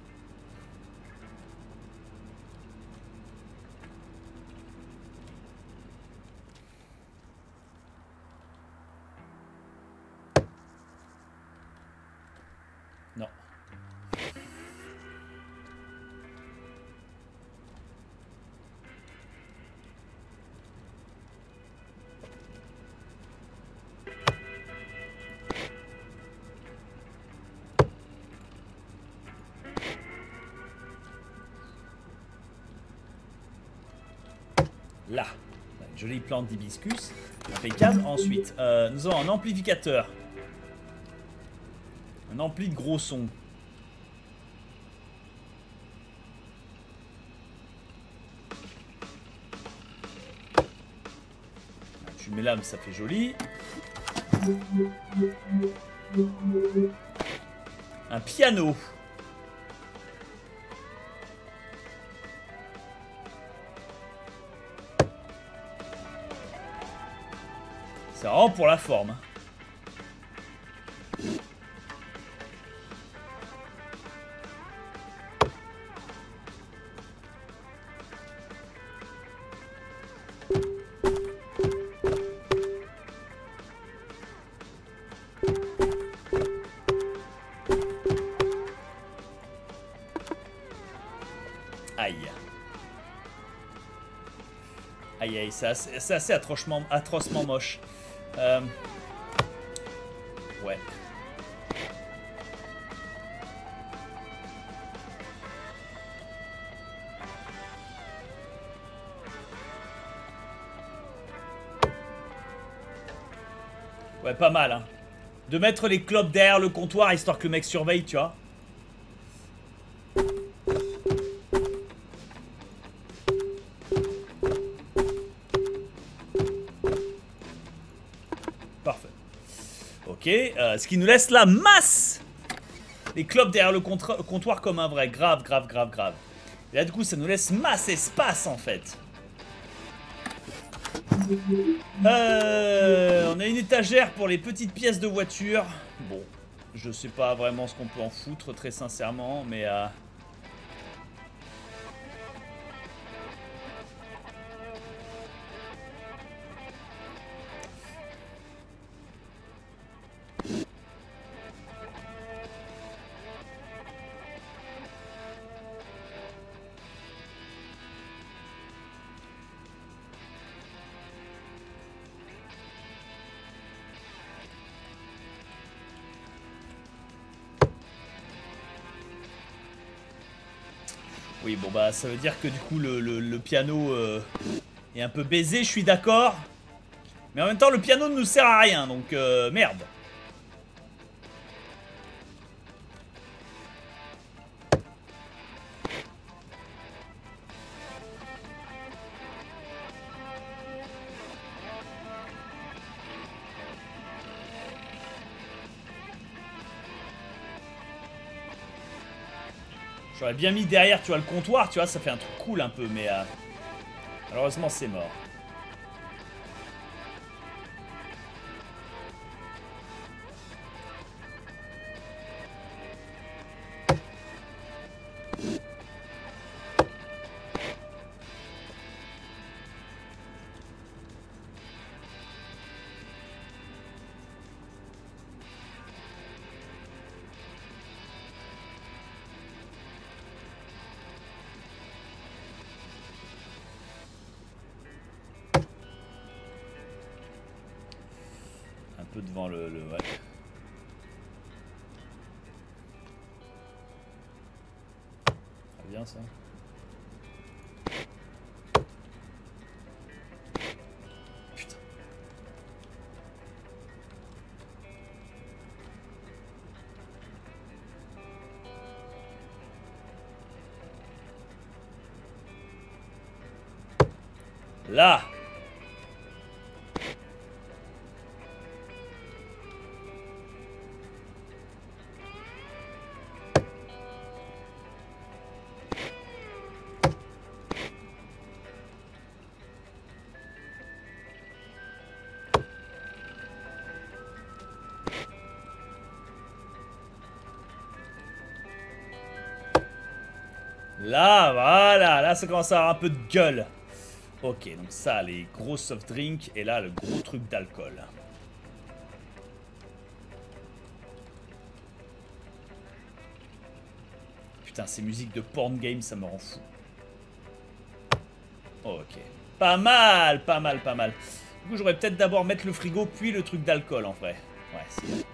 Non. Là, une jolie plante d'hibiscus, impeccable. Ensuite, euh, nous avons un amplificateur, un ampli de gros son. Tu mets là, mais ça fait joli. Un piano. C'est vraiment pour la forme. Aïe. Aïe aïe, c'est assez, c'est assez atrocement, atrocement moche. Euh... Ouais. Ouais, pas mal, hein. De mettre les clopes derrière le comptoir histoire que le mec surveille, tu vois. Ok, euh, ce qui nous laisse la masse. Les clopes derrière le comptoir comme un vrai. Grave, grave, grave, grave. Et là, du coup, ça nous laisse masse espace, en fait. Euh, on a une étagère pour les petites pièces de voiture. Bon, je sais pas vraiment ce qu'on peut en foutre, très sincèrement, mais... Euh... Oui, bon bah ça veut dire que du coup le, le, le piano euh, est un peu baisé, je suis d'accord. Mais en même temps le piano ne nous sert à rien, donc euh, merde. J'aurais bien mis derrière, tu vois, le comptoir, tu vois, ça fait un truc cool un peu, mais euh, malheureusement c'est mort. Un peu devant le... le ouais. Très bien ça. Putain. Là. Là, voilà, là ça commence à avoir un peu de gueule. Ok, donc ça, les gros soft drinks, et là, le gros truc d'alcool. Putain, ces musiques de porn game, ça me rend fou. Ok. Pas mal, pas mal, pas mal. Du coup, j'aurais peut-être d'abord mettre le frigo, puis le truc d'alcool, en vrai. Ouais, c'est...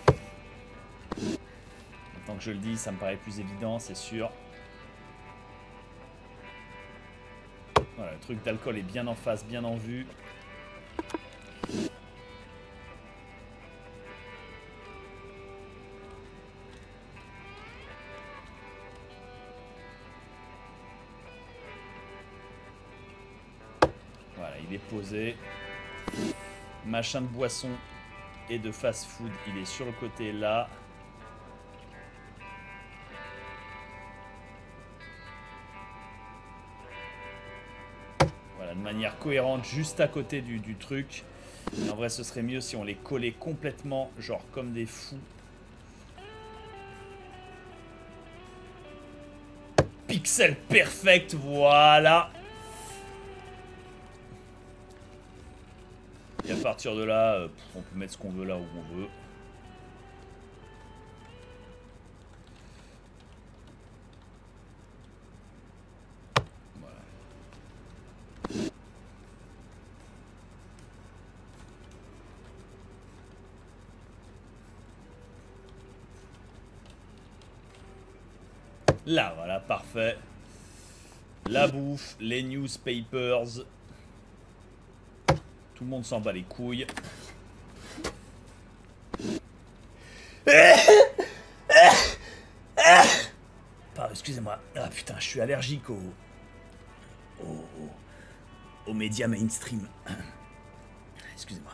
Maintenant que je le dis, ça me paraît plus évident, c'est sûr. Voilà, le truc d'alcool est bien en face, bien en vue. Voilà, il est posé. Machin de boisson et de fast-food, il est sur le côté là. De manière cohérente juste à côté du, du truc. Et en vrai ce serait mieux si on les collait complètement, genre comme des fous. Pixel perfect, voilà. Et à partir de là, euh, on peut mettre ce qu'on veut là où on veut. Là, voilà, parfait. La bouffe, les newspapers. Tout le monde s'en bat les couilles. Pardon, excusez-moi. Ah putain, je suis allergique aux... aux... aux médias mainstream. Excusez-moi.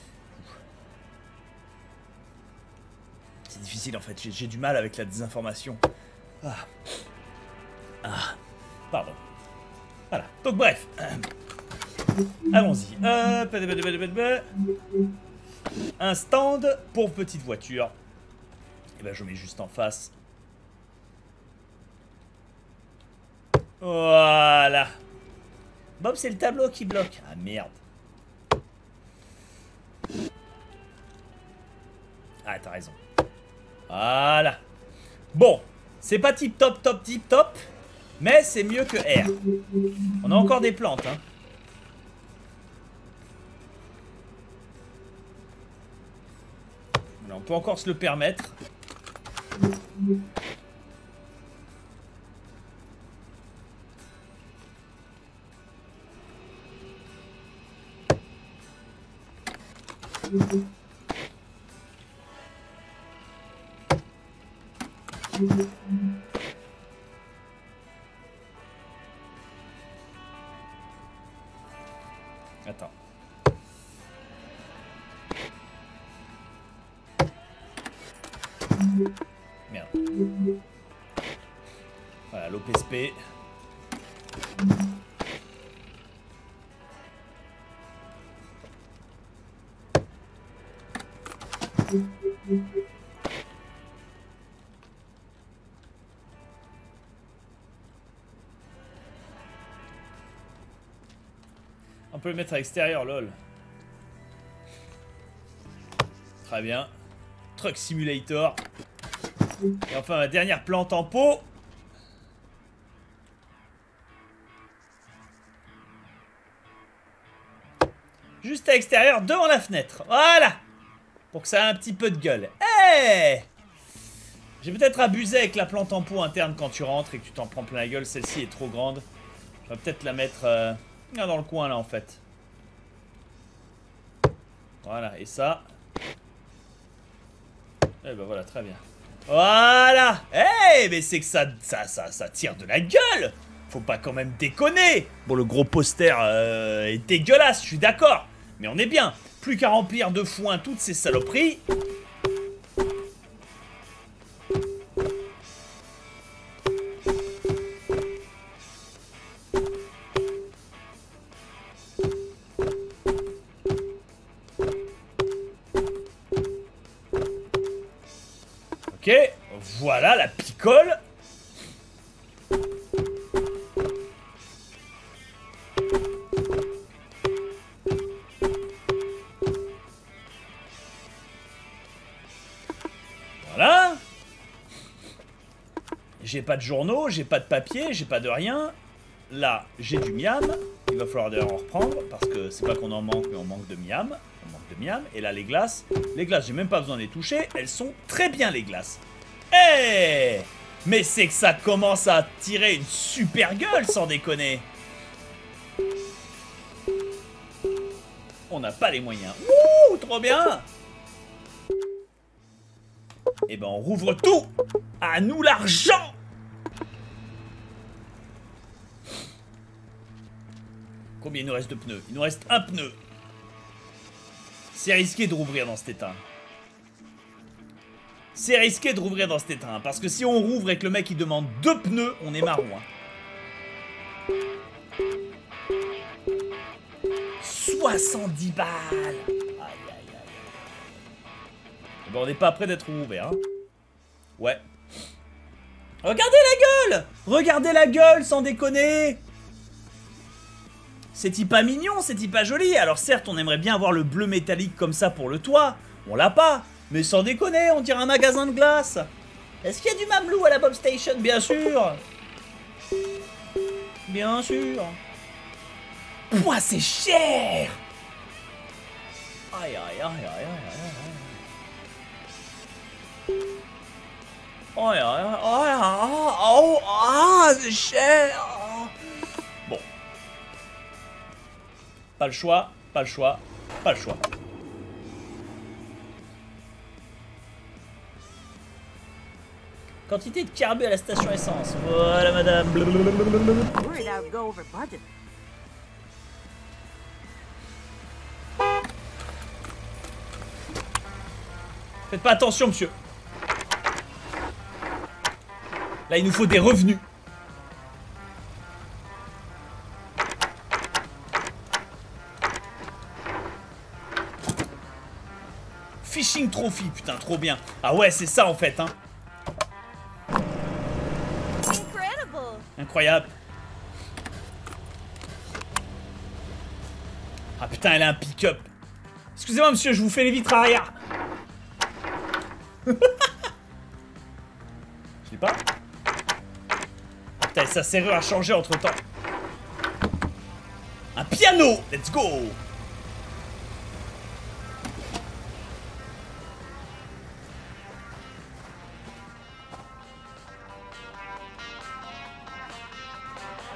C'est difficile en fait, j'ai du mal avec la désinformation. Ah. Ah. Pardon. Voilà. Donc bref. Allons-y. Euh, un stand pour petite voiture. Et ben je mets juste en face. Voilà. Bob, c'est le tableau qui bloque. Ah merde. Ah, t'as raison. Voilà. Bon. C'est pas tip top, top, tip top. Mais c'est mieux que R. On a encore des plantes, hein. Voilà, on peut encore se le permettre. Attends. Merde. Voilà, l'O P S P. On peut le mettre à l'extérieur, lol. Très bien. Truck Simulator. Et enfin, ma dernière plante en pot. Juste à l'extérieur, devant la fenêtre. Voilà. Pour que ça ait un petit peu de gueule. Hey! J'ai peut-être abusé avec la plante en pot interne quand tu rentres et que tu t'en prends plein la gueule. Celle-ci est trop grande. Je vais peut-être la mettre euh, dans le coin là en fait. Voilà, et ça. Eh ben voilà, très bien. Voilà. Eh, hey, mais c'est que ça, ça, ça, ça tire de la gueule. Faut pas quand même déconner. Bon, le gros poster euh, est dégueulasse, je suis d'accord. Mais on est bien. Plus qu'à remplir de foin toutes ces saloperies. Ok, voilà la picole. Voilà. J'ai pas de journaux, j'ai pas de papier, j'ai pas de rien. Là, j'ai du miam. Il va falloir d'ailleurs en reprendre parce que c'est pas qu'on en manque, mais on manque de miam. On manque de miam. Et là, les glaces. Les glaces, j'ai même pas besoin de les toucher. Elles sont très bien, les glaces. Eh hey, mais c'est que ça commence à tirer une super gueule, sans déconner. On n'a pas les moyens. Wouh, trop bien. Et ben, on rouvre tout. À nous l'argent. Combien il nous reste de pneus? Il nous reste un pneu. C'est risqué de rouvrir dans cet état. C'est risqué de rouvrir dans cet état. Parce que si on rouvre et que le mec il demande deux pneus, on est marron. Hein. soixante-dix balles. Aïe aïe aïe. Bon, on n'est pas prêt d'être ouvert. Hein. Ouais. Regardez la gueule. Regardez la gueule, sans déconner. C'est-il pas mignon, c'est-il pas joli? Alors certes, on aimerait bien avoir le bleu métallique comme ça pour le toit. On l'a pas. Mais sans déconner, on dirait un magasin de glace. Est-ce qu'il y a du mamelou à la Bob Station? Bien sûr. Bien sûr. Pouah, c'est cher. Aïe, aïe, aïe, aïe, aïe, aïe. Aïe, aïe, aïe, aïe, oh, ah, c'est cher. Bon. Pas le choix, pas le choix, pas le choix. Quantité de carburant à la station essence. Voilà, madame. Worried I would go over budget. Faites pas attention, monsieur. Là, il nous faut des revenus. Fishing Trophy, putain, trop bien. Ah ouais, c'est ça en fait, hein. Incredible. Incroyable. Ah putain, elle a un pick-up. Excusez-moi, monsieur, je vous fais les vitres arrière. Je l'ai pas. Ah, putain, sa serrure a changé entre temps. Un piano. Let's go.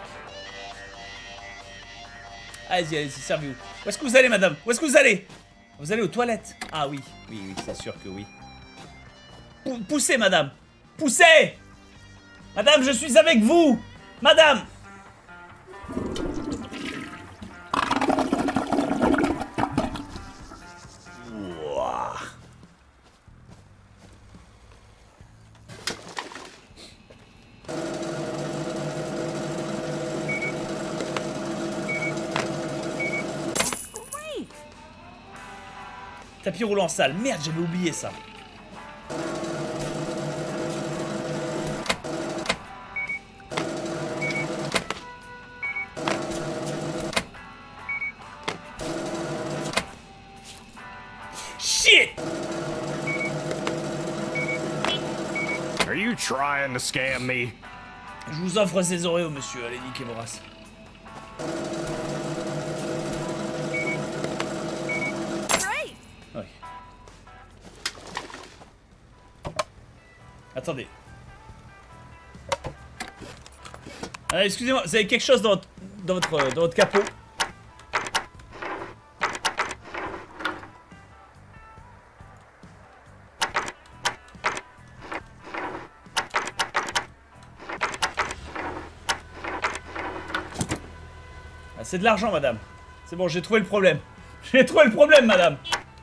Allez-y, allez-y, servez-vous. Où est-ce que vous allez, madame? Où est-ce que vous allez? Vous allez aux toilettes? Ah oui, oui, oui, c'est sûr que oui. Pou- poussez, madame. Poussez! Madame, je suis avec vous! Madame! Ouah. Great. Tapis roulant sale. Merde, j'avais oublié ça. Shit! Are you trying to scam me? Je vous offre ces Oreos, monsieur. Allez, niquez vos races. Great. Oui. Attendez. Ah, excusez-moi, vous avez quelque chose dans votre, dans votre, dans votre capot? Ah, c'est de l'argent, madame. C'est bon, j'ai trouvé le problème. J'ai trouvé le problème, madame.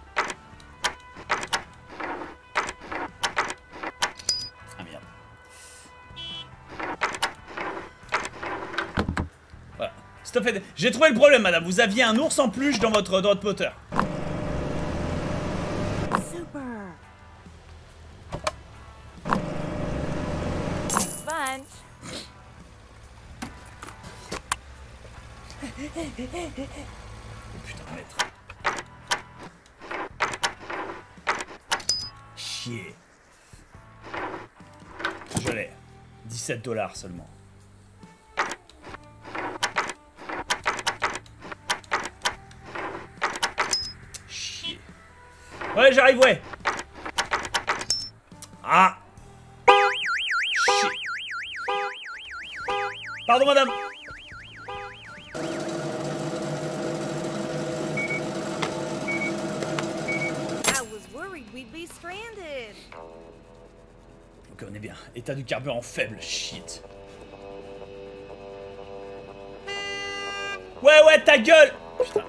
Ah merde. Voilà. Stop it. J'ai trouvé le problème, madame. Vous aviez un ours en peluche dans votre, dans votre moteur. Super. Bunch. Oh putain, maître. Chier. Je l'ai. dix-sept dollars seulement. Chier. Ouais, j'arrive, ouais. Ah. Chier. Pardon, madame. I was worried we'd be stranded. Ok, on est bien. État du carburant faible. Shit. Ouais, ouais, ta gueule. Putain.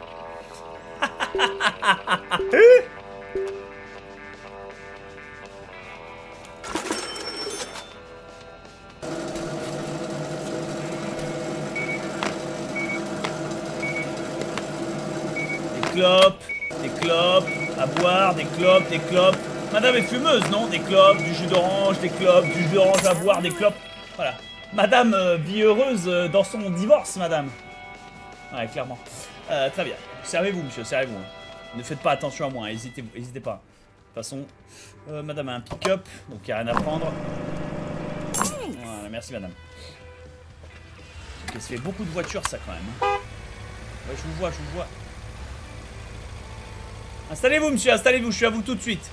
Des clopes, des clopes, à boire, des clopes, des clopes. Madame est fumeuse, non? Des clopes, du jus d'orange, des clopes, du jus d'orange à boire, des clopes. Voilà. Madame euh, vit heureuse euh, dans son divorce, madame. Ouais, clairement. Euh, très bien. Servez-vous, monsieur, servez-vous. Hein. Ne faites pas attention à moi, hésitez, hésitez pas. De toute façon, euh, madame a un pick-up, donc il n'y a rien à prendre. Voilà, merci, madame. Ok, ça fait beaucoup de voitures, ça, quand même. Hein. Ouais, je vous vois, je vous vois. Installez-vous, monsieur, installez-vous, je suis à vous tout de suite.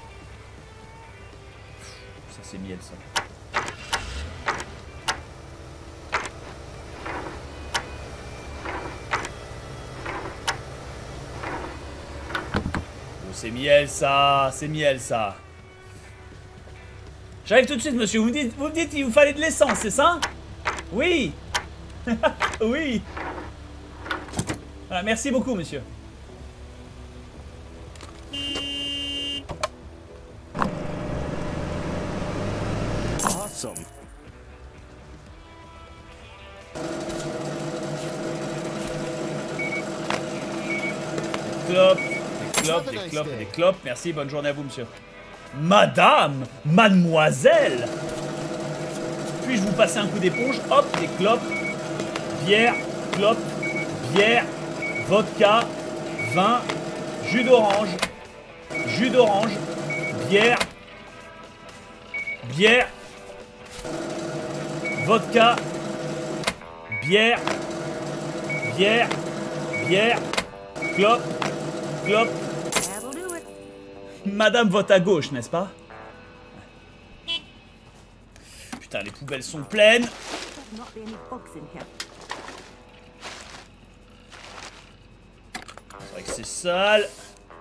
Ça, c'est miel, ça. Oh, c'est miel, ça, c'est miel, ça. J'arrive tout de suite, monsieur. Vous me dites, vous me dites qu'il vous fallait de l'essence, c'est ça? Oui. Oui. Voilà, merci beaucoup, monsieur. Awesome. Des clopes, des clopes, des clopes et des clopes. Merci, bonne journée à vous, monsieur. Madame, mademoiselle. Puis-je vous passer un coup d'éponge? Hop, des clopes, bière, clopes, bière, vodka, vin, jus d'orange, jus d'orange, bière, bière, vodka, bière, bière, bière, clope, clope. That'll do it. Madame vote à gauche, n'est-ce pas? Putain, les poubelles sont pleines. There'll not be any bugs in here. C'est vrai que c'est sale.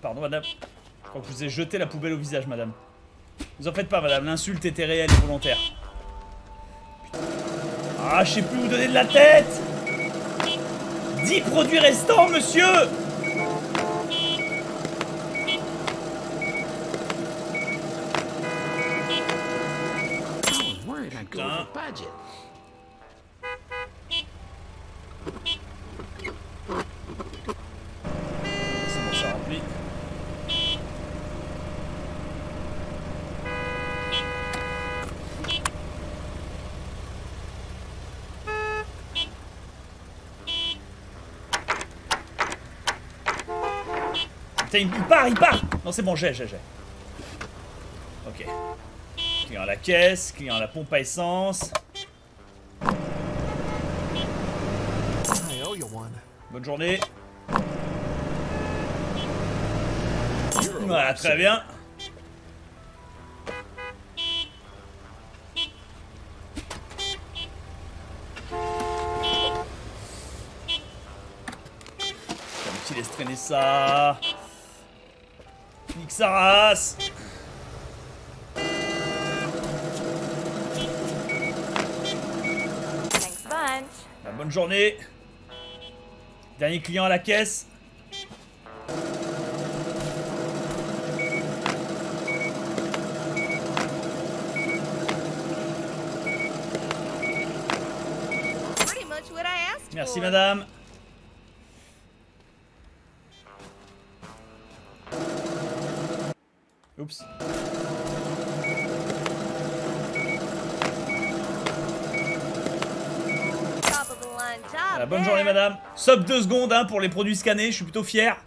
Pardon, madame. Je crois que je vous ai jeté la poubelle au visage, madame. Vous en faites pas, madame. L'insulte était réelle et volontaire. Putain. Ah, je sais plus où donner de la tête. dix produits restants, monsieur. Putain. C'est bon, ça remplit. Putain, il part, il part. Non, c'est bon, j'ai, j'ai, j'ai. Ok. Client à la caisse, client à la pompe à essence. I owe you one. Bonne journée. Voilà, très bien. Comme tu laisses traîner ça. Nique sa race. Thanks a bunch. Bah, bonne journée. Dernier client à la caisse. Pretty much what I asked Merci for. madame. Oups. Top of the line job. Voilà, bonne there. journée madame. Sub deux secondes hein, pour les produits scannés, je suis plutôt fier.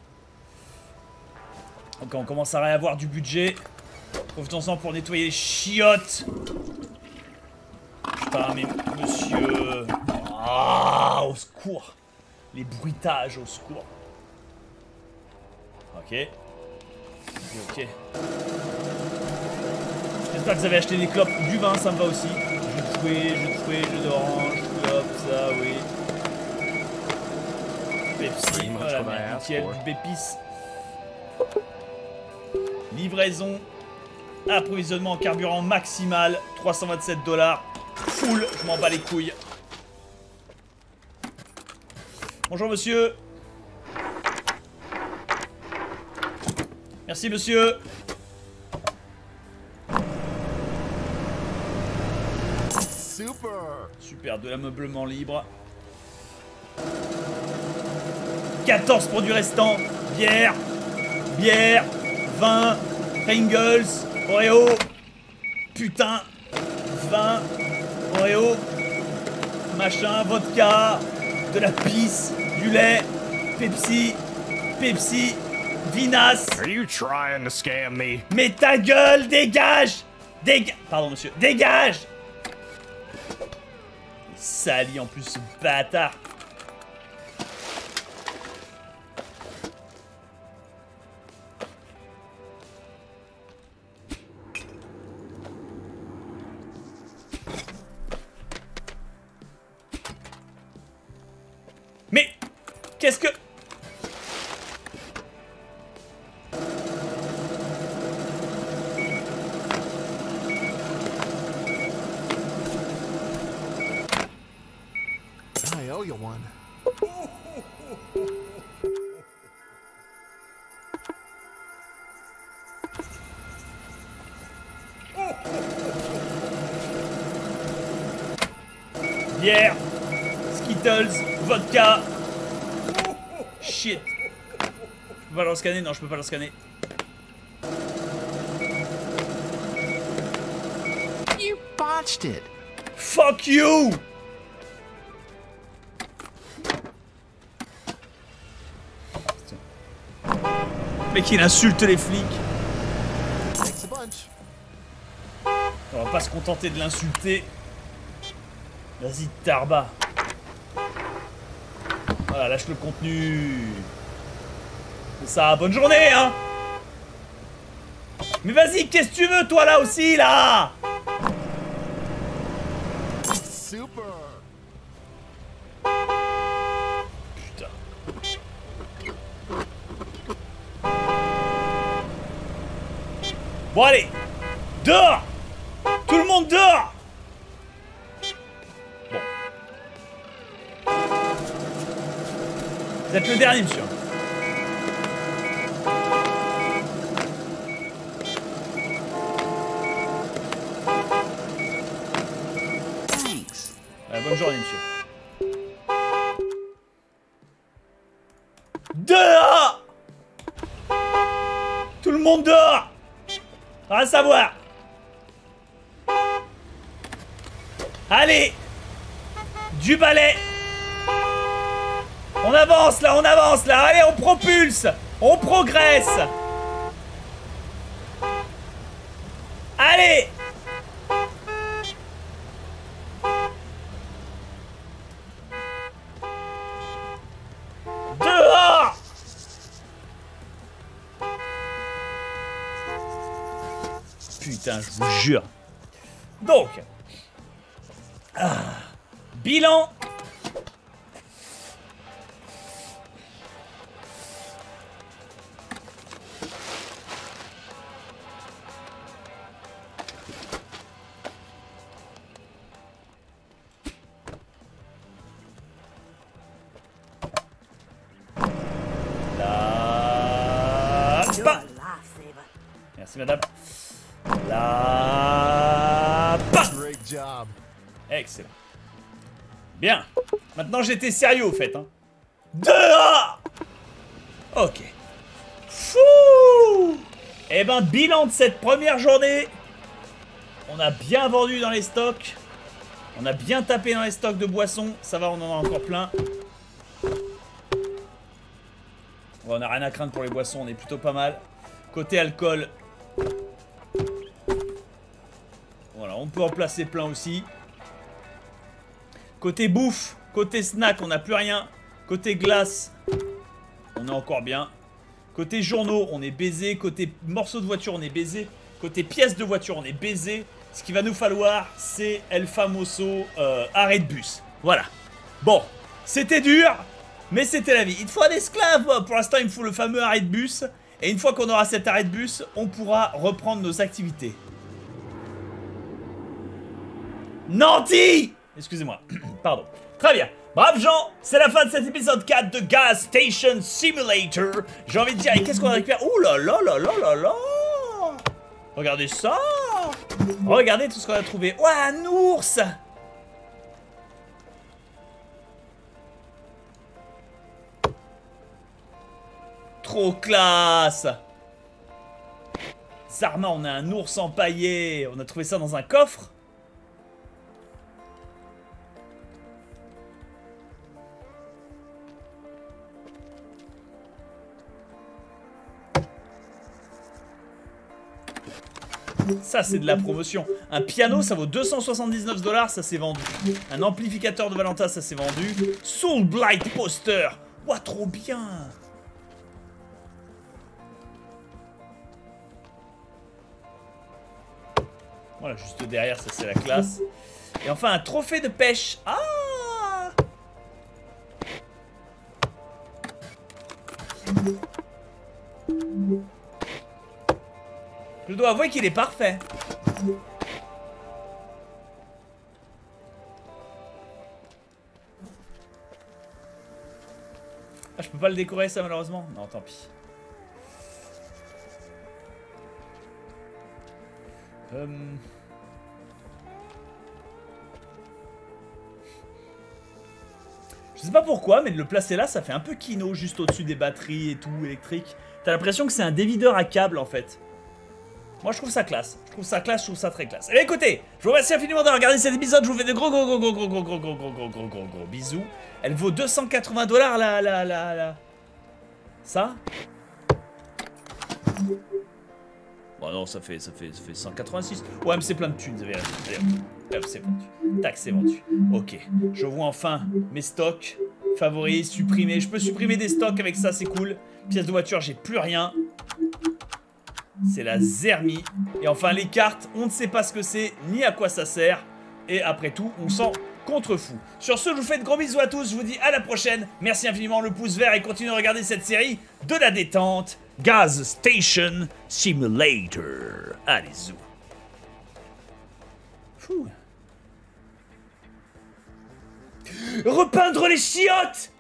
Ok, on commence à réavoir du budget. Profitons-en pour nettoyer les chiottes. Putain mais monsieur... Ah, au secours. Les bruitages, au secours. Ok. Ok, ok. J'espère que vous avez acheté des clopes, du vin, ça me va aussi. Jus de fruits, jus de fruits, jus d'orange, clopes, ça, oui. Pepsi, voilà, bien, nickel, du Pépis. Livraison, approvisionnement en carburant maximal, trois cent vingt-sept dollars. Full, je m'en bats les couilles. Bonjour monsieur. Merci monsieur. Super. Super, de l'ameublement libre. quatorze produits restants. Bière, bière, vin, Pringles, Oreo. Putain, vin, Oreo, machin, vodka, de la pisse, du lait, Pepsi, Pepsi, Vinasse. Are you trying to scam me? Mais ta gueule, dégage! Dégage! Pardon, monsieur. Dégage! Sali en plus, ce bâtard. Mais qu'est-ce que... I owe you one. Bière, Skittles, vodka. Shit. Je peux pas le scanner, non, je peux pas le scanner. You botched it. Fuck you! Mec, il insulte les flics. Thanks a bunch. On va pas se contenter de l'insulter. Vas-y, Tarba. Voilà, lâche le contenu. C'est ça, bonne journée, hein. Mais vas-y, qu'est-ce que tu veux, toi, là aussi, là? Super. Putain. Bon, allez. Dehors. Tout le monde dehors. Bon. Vous êtes le dernier, monsieur. Euh, bonne journée, monsieur. Dehors! Tout le monde dehors! À savoir! Allez! Du balai! On avance là, on avance là! Allez, on propulse! On progresse! Allez! Dehors! Putain, je vous jure. Donc. Ah, bilan. Merci madame. La... Great job. Excellent. Bien. Maintenant j'étais sérieux au fait. Hein. Dehors. Ok. Fou. Eh ben bilan de cette première journée. On a bien vendu dans les stocks. On a bien tapé dans les stocks de boissons. Ça va, on en a encore plein. Ouais, on a rien à craindre pour les boissons, on est plutôt pas mal. Côté alcool. Voilà, on peut en placer plein aussi. Côté bouffe, côté snack, on n'a plus rien. Côté glace, on est encore bien. Côté journaux, on est baisé. Côté morceaux de voiture, on est baisé. Côté pièces de voiture, on est baisé. Ce qu'il va nous falloir, c'est El Famoso euh, arrêt de bus. Voilà. Bon, c'était dur, mais c'était la vie. Il te faut un esclave. Pour l'instant, il me faut le fameux arrêt de bus. Et une fois qu'on aura cet arrêt de bus, on pourra reprendre nos activités. Nanti! Excusez-moi. Pardon. Très bien. Braves gens, c'est la fin de cet épisode quatre de Gas Station Simulator. J'ai envie de dire, et qu'est-ce qu'on récupère? Ouh là là là là là là! Regardez ça! Regardez tout ce qu'on a trouvé. Oh, un ours! Trop classe! Zarma, on a un ours empaillé. On a trouvé ça dans un coffre. Ça, c'est de la promotion. Un piano, ça vaut deux cent soixante-dix-neuf dollars, ça s'est vendu. Un amplificateur de Valenta, ça s'est vendu. Soul Blight Poster. Ouah, trop bien! Voilà, juste derrière, ça c'est la classe. Et enfin, un trophée de pêche. Ah! Je dois avouer qu'il est parfait. Ah, je peux pas le décorer ça malheureusement? Non, tant pis. Hum... Je sais pas pourquoi, mais de le placer là, ça fait un peu kino, juste au-dessus des batteries et tout, électrique. T'as l'impression que c'est un dévideur à câble, en fait. Moi, je trouve ça classe. Je trouve ça classe, je trouve ça très classe. Eh bien, écoutez, je vous remercie infiniment d'avoir regardé cet épisode. Je vous fais de gros, gros, gros, gros, gros, gros, gros, gros, gros, gros, gros, gros, gros bisous. Elle vaut deux cent quatre-vingts dollars, la, la, la, la... Ça? Bon, non, ça fait, ça fait, ça fait cent quatre-vingt-six. Ouais, mais c'est plein de thunes, vous avez raison. Allez, c'est vendu. Tac, c'est vendu. Ok. Je vois enfin mes stocks. Favoris, supprimer. Je peux supprimer des stocks avec ça, c'est cool. Pièces de voiture, j'ai plus rien. C'est la zermie. Et enfin, les cartes, on ne sait pas ce que c'est, ni à quoi ça sert. Et après tout, on s'en contrefou. Sur ce, je vous fais de gros bisous à tous. Je vous dis à la prochaine. Merci infiniment le pouce vert et continuez de regarder cette série de la détente. Gas Station Simulator. Allez, zou. Fou. Repeindre les chiottes.